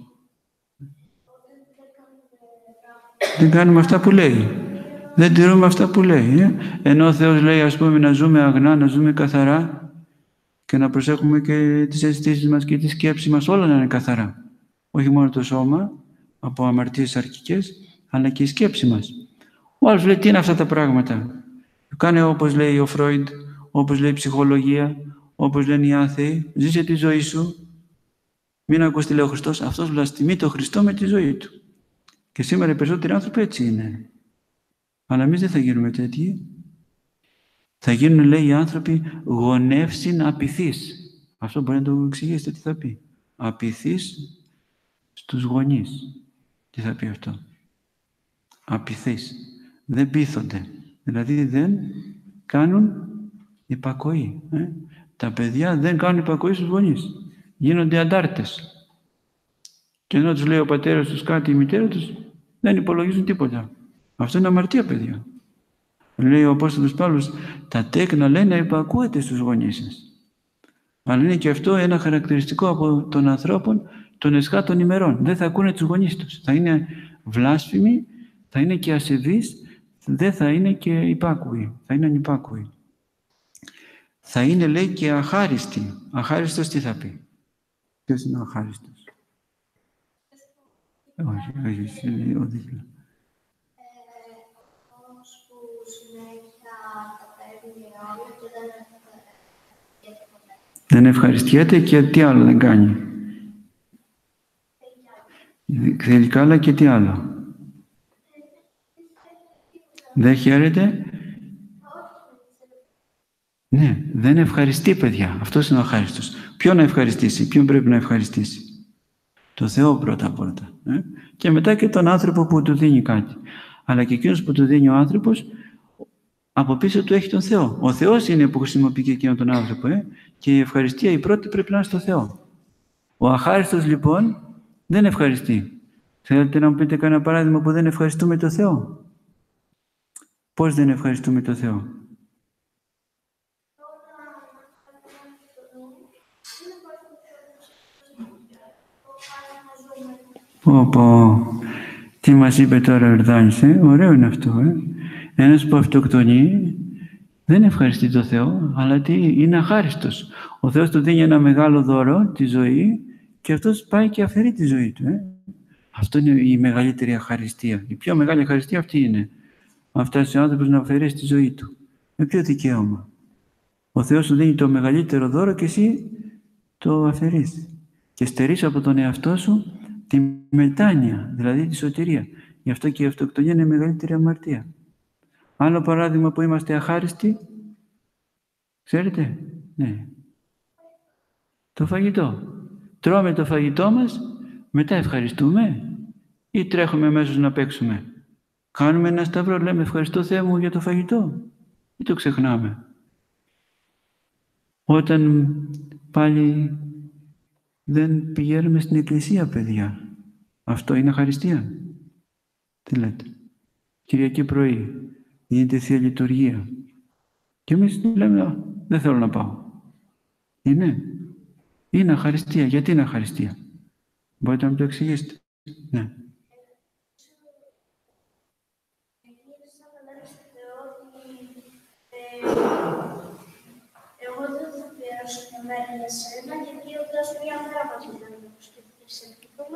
Δεν κάνουμε αυτά που λέει. Δεν τηρούμε αυτά που λέει. Ενώ ο Θεός λέει, ας πούμε, να ζούμε αγνά, να ζούμε καθαρά και να προσέχουμε και τις αισθήσεις μας και τη σκέψη μας, όλα να είναι καθαρά. Όχι μόνο το σώμα, από αμαρτίες αρχικές, αλλά και η σκέψη μας. Ο άλλος λέει, τι είναι αυτά τα πράγματα? Κάνε όπως λέει ο Φρόιντ, όπως λέει η ψυχολογία, όπως λένε οι άθεοι, ζήσε τη ζωή σου. Μην ακούς τι λέει ο Χριστός. Αυτός βλαστημεί το Χριστό με τη ζωή του. Και σήμερα οι περισσότεροι άνθρωποι έτσι είναι. Αλλά εμείς δεν θα γίνουμε τέτοιοι. Θα γίνουν, λέει, οι άνθρωποι γονεύσιν απειθείς. Αυτό μπορεί να το εξηγήσετε τι θα πει. Απειθείς στους γονείς. Τι θα πει αυτό? Απειθείς. Δεν πείθονται. Δηλαδή δεν κάνουν υπακοή. Τα παιδιά δεν κάνουν υπακοή στους γονείς. Γίνονται αντάρτες. Και ενώ τους λέει ο πατέρας τους κάτι, η μητέρα τους, δεν υπολογίζουν τίποτα. Αυτό είναι αμαρτία, παιδιά. Λέει ο Απόστολος Παύλος, τα τέκνα λέει να υπακούετε στους γονείς σας. Αλλά είναι και αυτό ένα χαρακτηριστικό από των ανθρώπων των εσχάτων ημερών. Δεν θα ακούνε τους γονείς τους. Θα είναι βλάσφημοι, θα είναι και ασεβείς, δεν θα είναι και υπάκουοι. Θα είναι ανυπάκουοι. Θα είναι, λέει, και αχάριστοι. Αχάριστος τι θα πει? Ποιος είναι ο αχάριστος? Όχι, ο δίπλα. Αυτός που συνέχεια κατέβει όλα και δεν ευχαριστιέται. Δεν ευχαριστιέται και τι άλλο δεν κάνει? Θέλει καλά και τι άλλο? Δεν χαίρεται. Ναι, δεν ευχαριστεί, παιδιά. Αυτός είναι ο αχάριστος. Ποιον να ευχαριστήσει? Ποιον πρέπει να ευχαριστήσει? Το Θεό πρώτα. Και μετά και τον άνθρωπο που του δίνει κάτι. Αλλά και εκείνος που του δίνει ο άνθρωπος, από πίσω του έχει τον Θεό. Ο Θεός είναι που χρησιμοποιεί και εκείνον τον άνθρωπο. Και η ευχαριστία η πρώτη πρέπει να είναι στο Θεό. Ο αχάριστος λοιπόν δεν ευχαριστεί. Θέλετε να μου πείτε κανένα παράδειγμα που δεν ευχαριστούμε το Θεό? Πώς δεν ευχαριστούμε το Θεό? Τι μας είπε τώρα ο Ερδάνης, ωραίο είναι αυτό. Ένας που αυτοκτονεί δεν ευχαριστεί το Θεό, αλλά είναι αχάριστος. Ο Θεός του δίνει ένα μεγάλο δώρο, τη ζωή, και αυτός πάει και αφαιρεί τη ζωή του. Αυτό είναι η μεγαλύτερη αχαριστία. Η πιο μεγάλη αχαριστία αυτή είναι. Να φτάσει ο άνθρωπος να αφαιρέσει τη ζωή του. Με ποιο δικαίωμα? Ο Θεός σου δίνει το μεγαλύτερο δώρο και εσύ το αφαιρείς. Και στερείς από τον εαυτό σου τη μετάνοια, δηλαδή τη σωτηρία. Γι' αυτό και η αυτοκτονία είναι η μεγαλύτερη αμαρτία. Άλλο παράδειγμα που είμαστε αχάριστοι, ξέρετε, ναι. Το φαγητό. Τρώμε το φαγητό μας, μετά ευχαριστούμε ή τρέχουμε αμέσως να παίξουμε? Κάνουμε ένα σταυρό, λέμε ευχαριστώ Θεέ μου για το φαγητό, ή το ξεχνάμε? Όταν πάλι δεν πηγαίνουμε στην εκκλησία, παιδιά, αυτό είναι αχαριστία? Τι λέτε? Κυριακή πρωί γίνεται Θεία Λειτουργία και εμείς λέμε δεν θέλω να πάω. Είναι αχαριστία. Γιατί είναι αχαριστία? Μπορείτε να μου το εξηγήσετε? Ναι. Εγώ δεν θα πληρώσω μια μέρα για σένα, γιατί ο Θεός μια μέρα μας ζητάει να προσευχηθούμε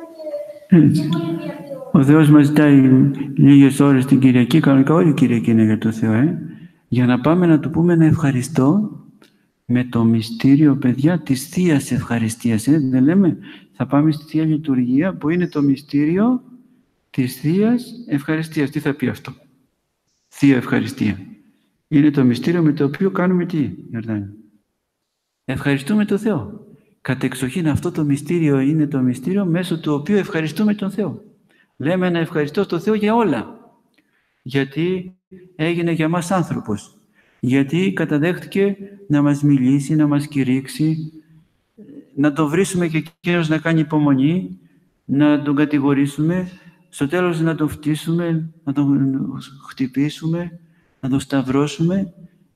και ο Θεός μας ζητάει λίγες ώρες την Κυριακή, κανονικά όλη η Κυριακή είναι για το Θεό, για να πάμε να του πούμε να ευχαριστώ με το μυστήριο, παιδιά, της Θείας Ευχαριστίας. Δεν λέμε, θα πάμε στη Θεία Λειτουργία που είναι το μυστήριο της Θείας Ευχαριστίας. Τι θα πει αυτό? Θεία Ευχαριστία. Είναι το μυστήριο με το οποίο κάνουμε τι, Ιορδάνη? Ευχαριστούμε τον Θεό. Κατεξοχήν αυτό το μυστήριο είναι το μυστήριο μέσω του οποίου ευχαριστούμε τον Θεό. Λέμε να ευχαριστώ στον Θεό για όλα. Γιατί έγινε για μας άνθρωπος. Γιατί καταδέχτηκε να μας μιλήσει, να μας κηρύξει, να το βρίσουμε και εκείνος να κάνει υπομονή, να τον κατηγορήσουμε, στο τέλος να τον φτύσουμε, να τον χτυπήσουμε, να τον σταυρώσουμε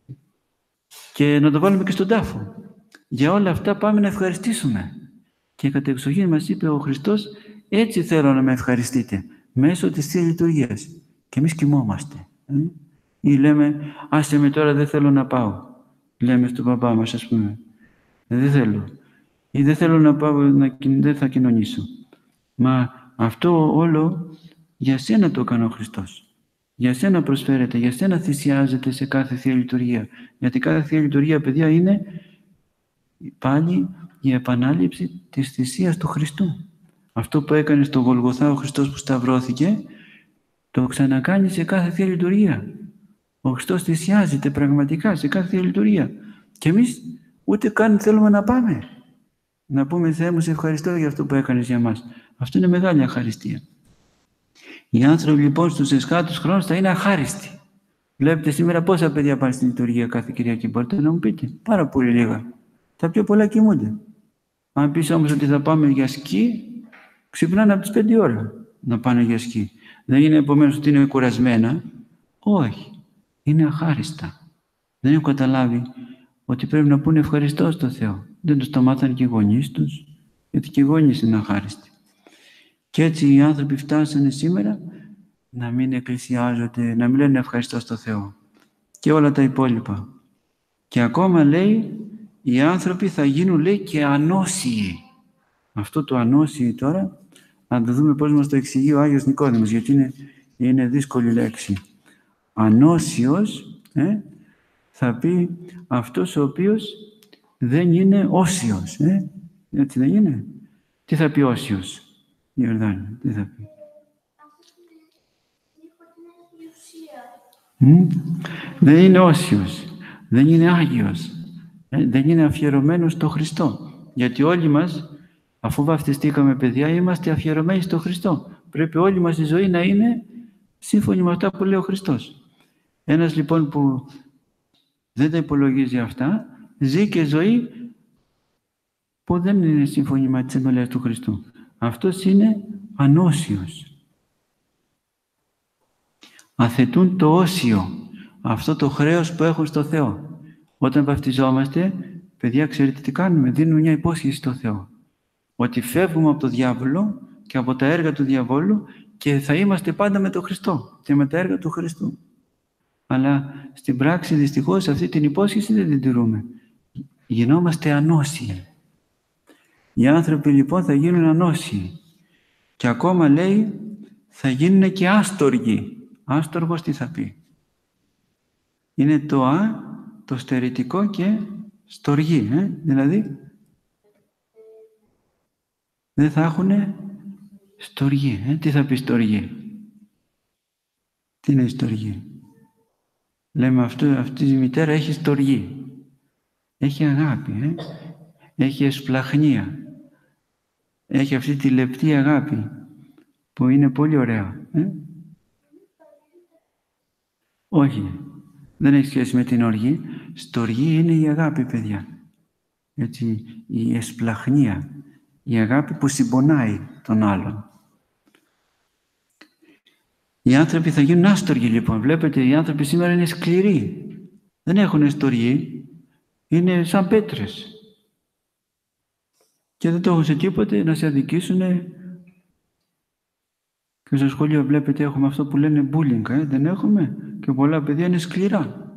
και να τον βάλουμε και στον τάφο. Για όλα αυτά πάμε να ευχαριστήσουμε. Και κατεξοχήν μας είπε ο Χριστός, έτσι θέλω να με ευχαριστείτε, μέσω της Θείας Λειτουργίας. Και εμείς κοιμόμαστε. Ή λέμε, άσε με τώρα, δεν θέλω να πάω. Λέμε στον παπά μας, ας πούμε, δεν θέλω. Ή δεν θέλω να πάω, δεν θα κοινωνήσω. Μα αυτό όλο για σένα το έκανε ο Χριστός. Για σένα προσφέρεται, για σένα θυσιάζεται σε κάθε Θεία Λειτουργία. Γιατί κάθε Θεία Λειτουργία, παιδιά, είναι πάλι η επανάληψη της θυσίας του Χριστού. Αυτό που έκανε στο Γολγοθά ο Χριστός που σταυρώθηκε, το ξανακάνει σε κάθε Θεία Λειτουργία. Ο Χριστός θυσιάζεται πραγματικά σε κάθε Θεία Λειτουργία. Και εμείς ούτε καν θέλουμε να πάμε. Να πούμε, Θεέ μου, σε ευχαριστώ για αυτό που έκανες για μας. Αυτό είναι μεγάλη αχαριστία. Οι άνθρωποι λοιπόν στους εσχάτους χρόνους θα είναι αχάριστοι. Βλέπετε σήμερα πόσα παιδιά πάνε στη λειτουργία κάθε Κυριακή? Μπορείτε να μου πείτε? Πάρα πολύ λίγα. Τα πιο πολλά κοιμούνται. Αν πεις όμως ότι θα πάμε για σκι, ξυπνάνε από τις 5 ώρα να πάνε για σκι. Δεν είναι επομένως ότι είναι κουρασμένα. Όχι. Είναι αχάριστα. Δεν έχουν καταλάβει ότι πρέπει να πούνε ευχαριστώ στο Θεό. Δεν τους το μάθανε και οι γονείς τους, γιατί και οι γονείς είναι αχάριστοι. Και έτσι οι άνθρωποι φτάσανε σήμερα να μην εκκλησιάζονται, να μην λένε ευχαριστώ στο Θεό. Και όλα τα υπόλοιπα. Και ακόμα λέει, οι άνθρωποι θα γίνουν, λέει, και ανώσιοι. Αυτό το ανώσιοι τώρα, να το δούμε πώς μας το εξηγεί ο Άγιος Νικόδημος, γιατί είναι δύσκολη λέξη. Ανώσιος, θα πει αυτός ο οποίος δεν είναι όσιος. Έτσι δεν είναι? Τι θα πει όσιος? Ιορδάνη, τι θα πει? Δεν είναι όσιος, δεν είναι άγιος, δεν είναι αφιερωμένος στο Χριστό. Γιατί όλοι μας, αφού βαφτιστήκαμε παιδιά, είμαστε αφιερωμένοι στο Χριστό. Πρέπει όλη μας η ζωή να είναι σύμφωνη με αυτά που λέει ο Χριστός. Ένας λοιπόν που δεν τα υπολογίζει αυτά, ζει και ζωή που δεν είναι σύμφωνη με τις εντολές του Χριστού. Αυτός είναι ανώσιος. Αθετούν το όσιο, αυτό το χρέος που έχουν στο Θεό. Όταν βαφτιζόμαστε, παιδιά, ξέρετε τι κάνουμε? Δίνουμε μια υπόσχεση στο Θεό. Ότι φεύγουμε από τον διάβολο και από τα έργα του διαβόλου και θα είμαστε πάντα με τον Χριστό και με τα έργα του Χριστού. Αλλά στην πράξη, δυστυχώς, αυτή την υπόσχεση δεν την τηρούμε. Γινόμαστε ανώσιοι. Οι άνθρωποι λοιπόν θα γίνουν ανώσιοι. Και ακόμα λέει, θα γίνουν και άστοργοι. Άστοργος τι θα πει? Είναι το στερητικό και στοργή. Δηλαδή, δεν θα έχουν στοργή. Τι θα πει στοργή? Τι είναι η στοργή? Λέμε αυτή η μητέρα έχει στοργή. Έχει αγάπη. Έχει εσπλαχνία. Έχει αυτή τη λεπτή αγάπη που είναι πολύ ωραία. Όχι. Δεν έχει σχέση με την οργή. Στοργή είναι η αγάπη, παιδιά. Έτσι, η εσπλαχνία. Η αγάπη που συμπονάει τον άλλον. Οι άνθρωποι θα γίνουν άστοργοι λοιπόν. Βλέπετε, οι άνθρωποι σήμερα είναι σκληροί. Δεν έχουν στοργή. Είναι σαν πέτρες. Και δεν το έχουν σε τίποτε να σε αδικήσουνε. Και στο σχολείο βλέπετε έχουμε αυτό που λένε bullying. Δεν έχουμε? Και πολλά παιδιά είναι σκληρά.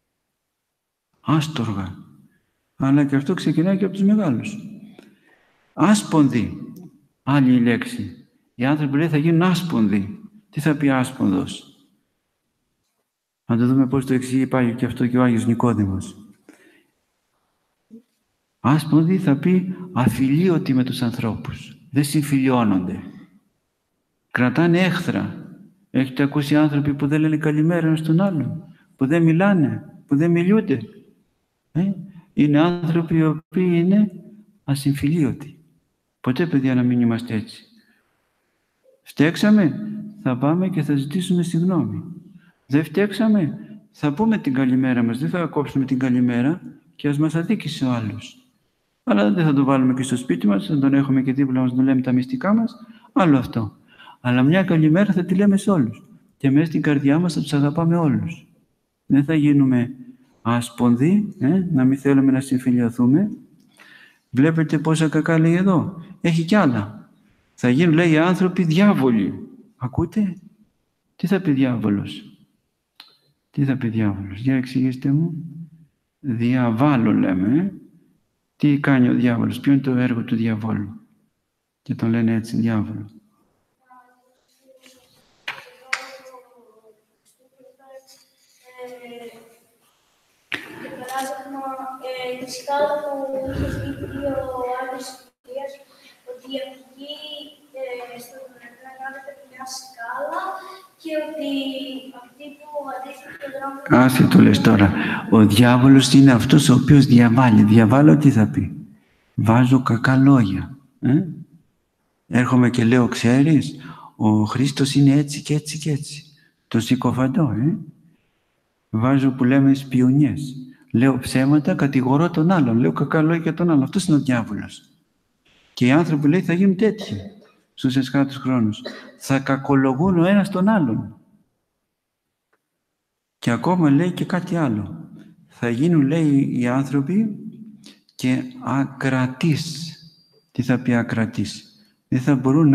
Άστοργα. Αλλά και αυτό ξεκινάει και από τους μεγάλους. Άσπονδοι. Άλλη λέξη. Οι άνθρωποι λέει θα γίνουν άσπονδοι. Τι θα πει άσπονδος? Να το δούμε πώς το εξηγεί πάλι και αυτό και ο Άγιος Νικόδημος. Άσπονδοι θα πει αφιλίωτοι με τους ανθρώπους. Δεν συμφιλιώνονται. Κρατάνε έχθρα. Έχετε ακούσει άνθρωποι που δεν λένε καλημέρα ένας στον άλλον? Που δεν μιλάνε, που δεν μιλούνται. Είναι άνθρωποι οι οποίοι είναι ασυμφιλίωτοι. Ποτέ, παιδιά, να μην είμαστε έτσι. Φταίξαμε, θα πάμε και θα ζητήσουμε συγγνώμη. Δεν φταίξαμε, θα πούμε την καλημέρα μας. Δεν θα κόψουμε την καλημέρα και ας μας αδίκησε ο άλλος. Αλλά δεν θα το βάλουμε και στο σπίτι μας, θα τον έχουμε και δίπλα μας, να λέμε τα μυστικά μας. Άλλο αυτό. Αλλά μια καλημέρα θα τη λέμε σε όλους. Και μέσα στην καρδιά μας θα τους αγαπάμε όλους. Δεν θα γίνουμε άσπονδοι, να μην θέλουμε να συμφιλιωθούμε. Βλέπετε πόσα κακά λέει εδώ. Έχει κι άλλα. Θα γίνουν, λέει, οι άνθρωποι διάβολοι. Ακούτε? Τι θα πει διάβολος? Τι θα πει διάβολος? Για εξηγήστε μου. Διαβάλλω λέμε. Τι κάνει ο διάβολος? Ποιο είναι το έργο του διαβόλου? Και τον λένε έτσι διάβολο. Για παράδειγμα, η σκάλα που είχε πει ο Άγιος Ηλίας, ότι εκεί στον κάνετε μια σκάλα και ότι αυτοί που αντίθετο τον δρόμο... Άσε το λες τώρα. Ο διάβολος είναι αυτός ο οποίος διαβάλλει. Διαβάλλω τι θα πει? Βάζω κακά λόγια. Έρχομαι και λέω, ξέρεις, ο Χριστός είναι έτσι και έτσι και έτσι. Το συκοφαντώ, Βάζω που λέμε σπιονιές. Λέω ψέματα, κατηγορώ τον άλλον. Λέω κακά λόγια για τον άλλον. Αυτός είναι ο διάβολος. Και οι άνθρωποι, λέει, θα γίνουν τέτοιοι στους εσχάτους χρόνους. Θα κακολογούν ο ένας τον άλλον. Και ακόμα λέει και κάτι άλλο. Θα γίνουν, λέει, οι άνθρωποι και ακρατείς. Τι θα πει ακρατείς? Δεν θα μπορούν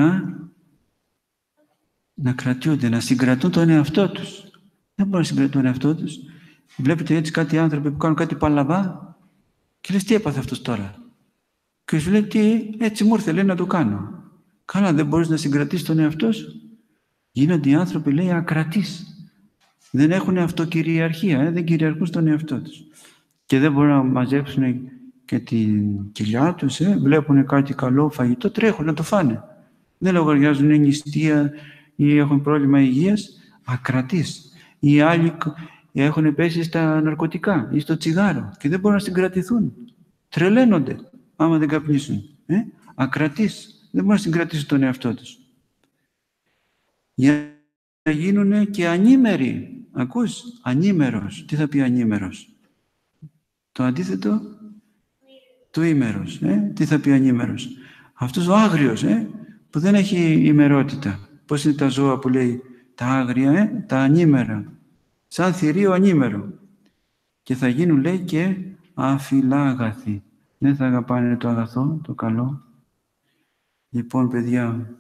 να κρατιούνται, να συγκρατούν τον εαυτό τους. Δεν μπορούν να συγκρατούν τον εαυτό τους. Βλέπετε έτσι κάτι άνθρωποι που κάνουν κάτι παλαβά και λες τι έπαθε αυτός τώρα? Και σου λέει τι, έτσι μου ήρθε, λέει, να το κάνω. Καλά, δεν μπορείς να συγκρατήσεις τον εαυτό σου? Γίνονται οι άνθρωποι, λέει, ακρατείς. Δεν έχουν αυτοκυριαρχία, δεν κυριαρχούν στον εαυτό τους. Και δεν μπορούν να μαζέψουν και την κοιλιά τους, βλέπουν κάτι καλό φαγητό, τρέχουν να το φάνε. Δεν λογαριάζουν, είναι νηστεία ή έχουν πρόβλημα υγείας, ακρατείς. Οι άλλοι έχουν πέσει στα ναρκωτικά ή στο τσιγάρο και δεν μπορούν να συγκρατηθούν. Τρελαίνονται άμα δεν καπνίσουν. Ακρατείς. Δεν μπορούν να συγκρατήσουν τον εαυτό τους. Για να γίνουν και ανήμεροι. Ακούς? Ανήμερος. Τι θα πει ανήμερος? Το αντίθετο του ήμερος. Τι θα πει ανήμερος? Αυτός ο άγριος, που δεν έχει ημερότητα. Πώς είναι τα ζώα που λέει τα άγρια, τα ανήμερα. Σαν θηρίο ανήμερο. Και θα γίνουν, λέει, και αφιλάγαθοι. Δεν θα αγαπάνε το αγαθό, το καλό. Λοιπόν, παιδιά,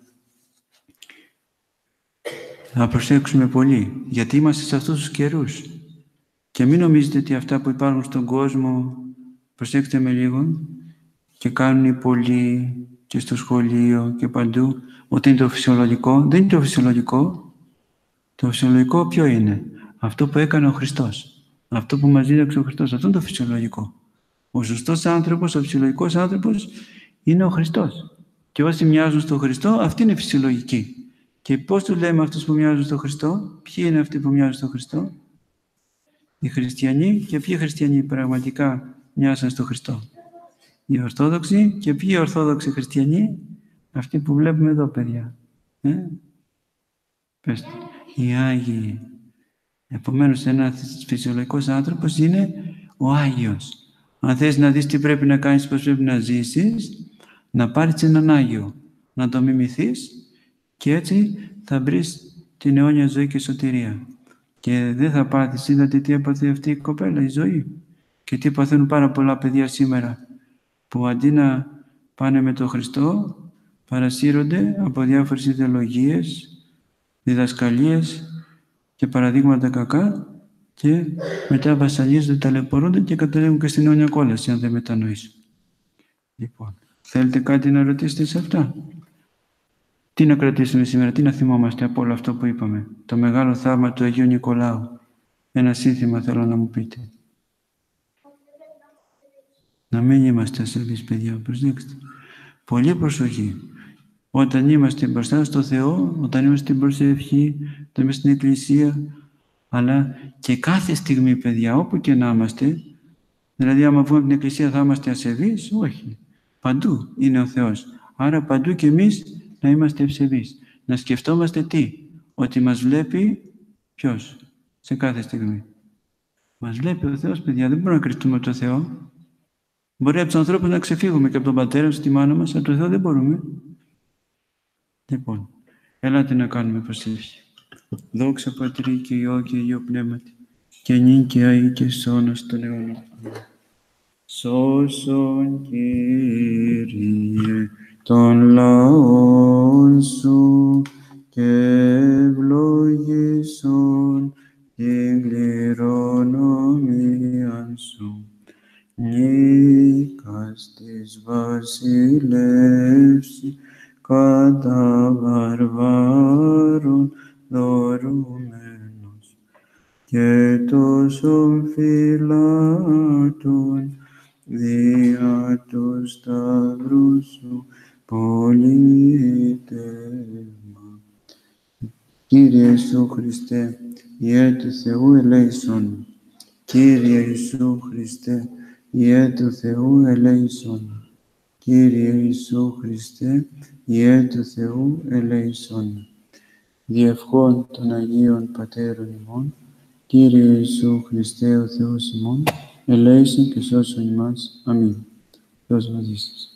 θα προσέξουμε πολύ, γιατί είμαστε σε αυτούς τους καιρούς. Και μην νομίζετε ότι αυτά που υπάρχουν στον κόσμο, προσέξτε με λίγο, και κάνουν οι πολλοί και στο σχολείο και παντού, ότι είναι το φυσιολογικό. Δεν είναι το φυσιολογικό. Το φυσιολογικό ποιο είναι? Αυτό που έκανε ο Χριστός. Αυτό που μας δίδαξε ο Χριστός. Αυτό είναι το φυσιολογικό. Ο σωστός άνθρωπος, ο φυσιολογικός άνθρωπος είναι ο Χριστός. Και όσοι μοιάζουν στον Χριστό, αυτοί είναι φυσιολογικοί. Και πώς τους λέμε αυτούς που μοιάζουν στον Χριστό? Ποιοι είναι αυτοί που μοιάζουν στον Χριστό? Οι χριστιανοί. Και ποιοι χριστιανοί πραγματικά μοιάζαν στον Χριστό? Οι Ορθόδοξοι. Και ποιοι Ορθόδοξοι χριστιανοί? Αυτοί που βλέπουμε εδώ, παιδιά. Πες, οι Άγιοι. Επομένως, ένας φυσιολογικός άνθρωπος είναι ο Άγιος. Αν θες να δεις τι πρέπει να κάνεις, πώς πρέπει να ζήσεις, να πάρεις έναν Άγιο, να το μιμηθείς και έτσι θα βρεις την αιώνια ζωή και σωτηρία. Και δεν θα πάθεις, είδατε τι έπαθε αυτή η κοπέλα, η ζωή. Και τι παθαίνουν πάρα πολλά παιδιά σήμερα, που αντί να πάνε με τον Χριστό, παρασύρονται από διάφορες ιδεολογίες, διδασκαλίες και παραδείγματα κακά και μετά βασανίζονται, ταλαιπωρούνται και καταλήγουν και στην αιώνια κόλαση, αν δεν μετανοήσουν. Λοιπόν, θέλετε κάτι να ρωτήσετε σε αυτά? Τι να κρατήσουμε σήμερα, τι να θυμόμαστε από όλο αυτό που είπαμε? Το μεγάλο θαύμα του Αγίου Νικολάου. Ένα σύνθημα θέλω να μου πείτε. Να μην είμαστε ασεβείς, παιδιά, προσέξτε. Πολύ προσοχή. Όταν είμαστε μπροστά στο Θεό, όταν είμαστε στην προσευχή, όταν είμαστε στην Εκκλησία, αλλά και κάθε στιγμή, παιδιά, όπου και να είμαστε, δηλαδή άμα βγούμε από την Εκκλησία θα είμαστε ασεβείς? Όχι. Παντού είναι ο Θεός. Άρα παντού και εμείς να είμαστε ευσεβείς. Να σκεφτόμαστε τι? Ότι μας βλέπει ποιος? Σε κάθε στιγμή. Μας βλέπει ο Θεός, παιδιά. Δεν μπορούμε να κρυφτούμε από τον Θεό. Μπορεί από τους ανθρώπους να ξεφύγουμε και από τον πατέρα μας, τη μάνα μας, από τον Θεό δεν μπορούμε. Λοιπόν, έλατε να κάνουμε προσευχή. Δόξα Πατρί και Υιό και Υιό Πνεύματι, και νυν και αεί και σώνος των αιώνων. Σώσον, Κύριε, των λαών Σου και ευλογήσον την κληρονομίαν Σου. Νίκας της βασιλεύσης κατά βαρβάρων δωρούμενος και τόσων φυλάτων δια του σταυρού Σου πολίτευμα. Κύριε Ιησού Χριστέ, Υιέ του Θεού ελέησον. Κύριε Ιησού Χριστέ, Υιέ του Θεού ελέησον. Κύριε Ιησού Χριστέ, Υιέ του Θεού ελέησον. Διευχών των Αγίων Πατέρων ημών, Κύριε Ιησού Χριστέ ο Θεός ημών, ελέησον και σώσον ημάς. Αμήν. Θεός μαζί σας.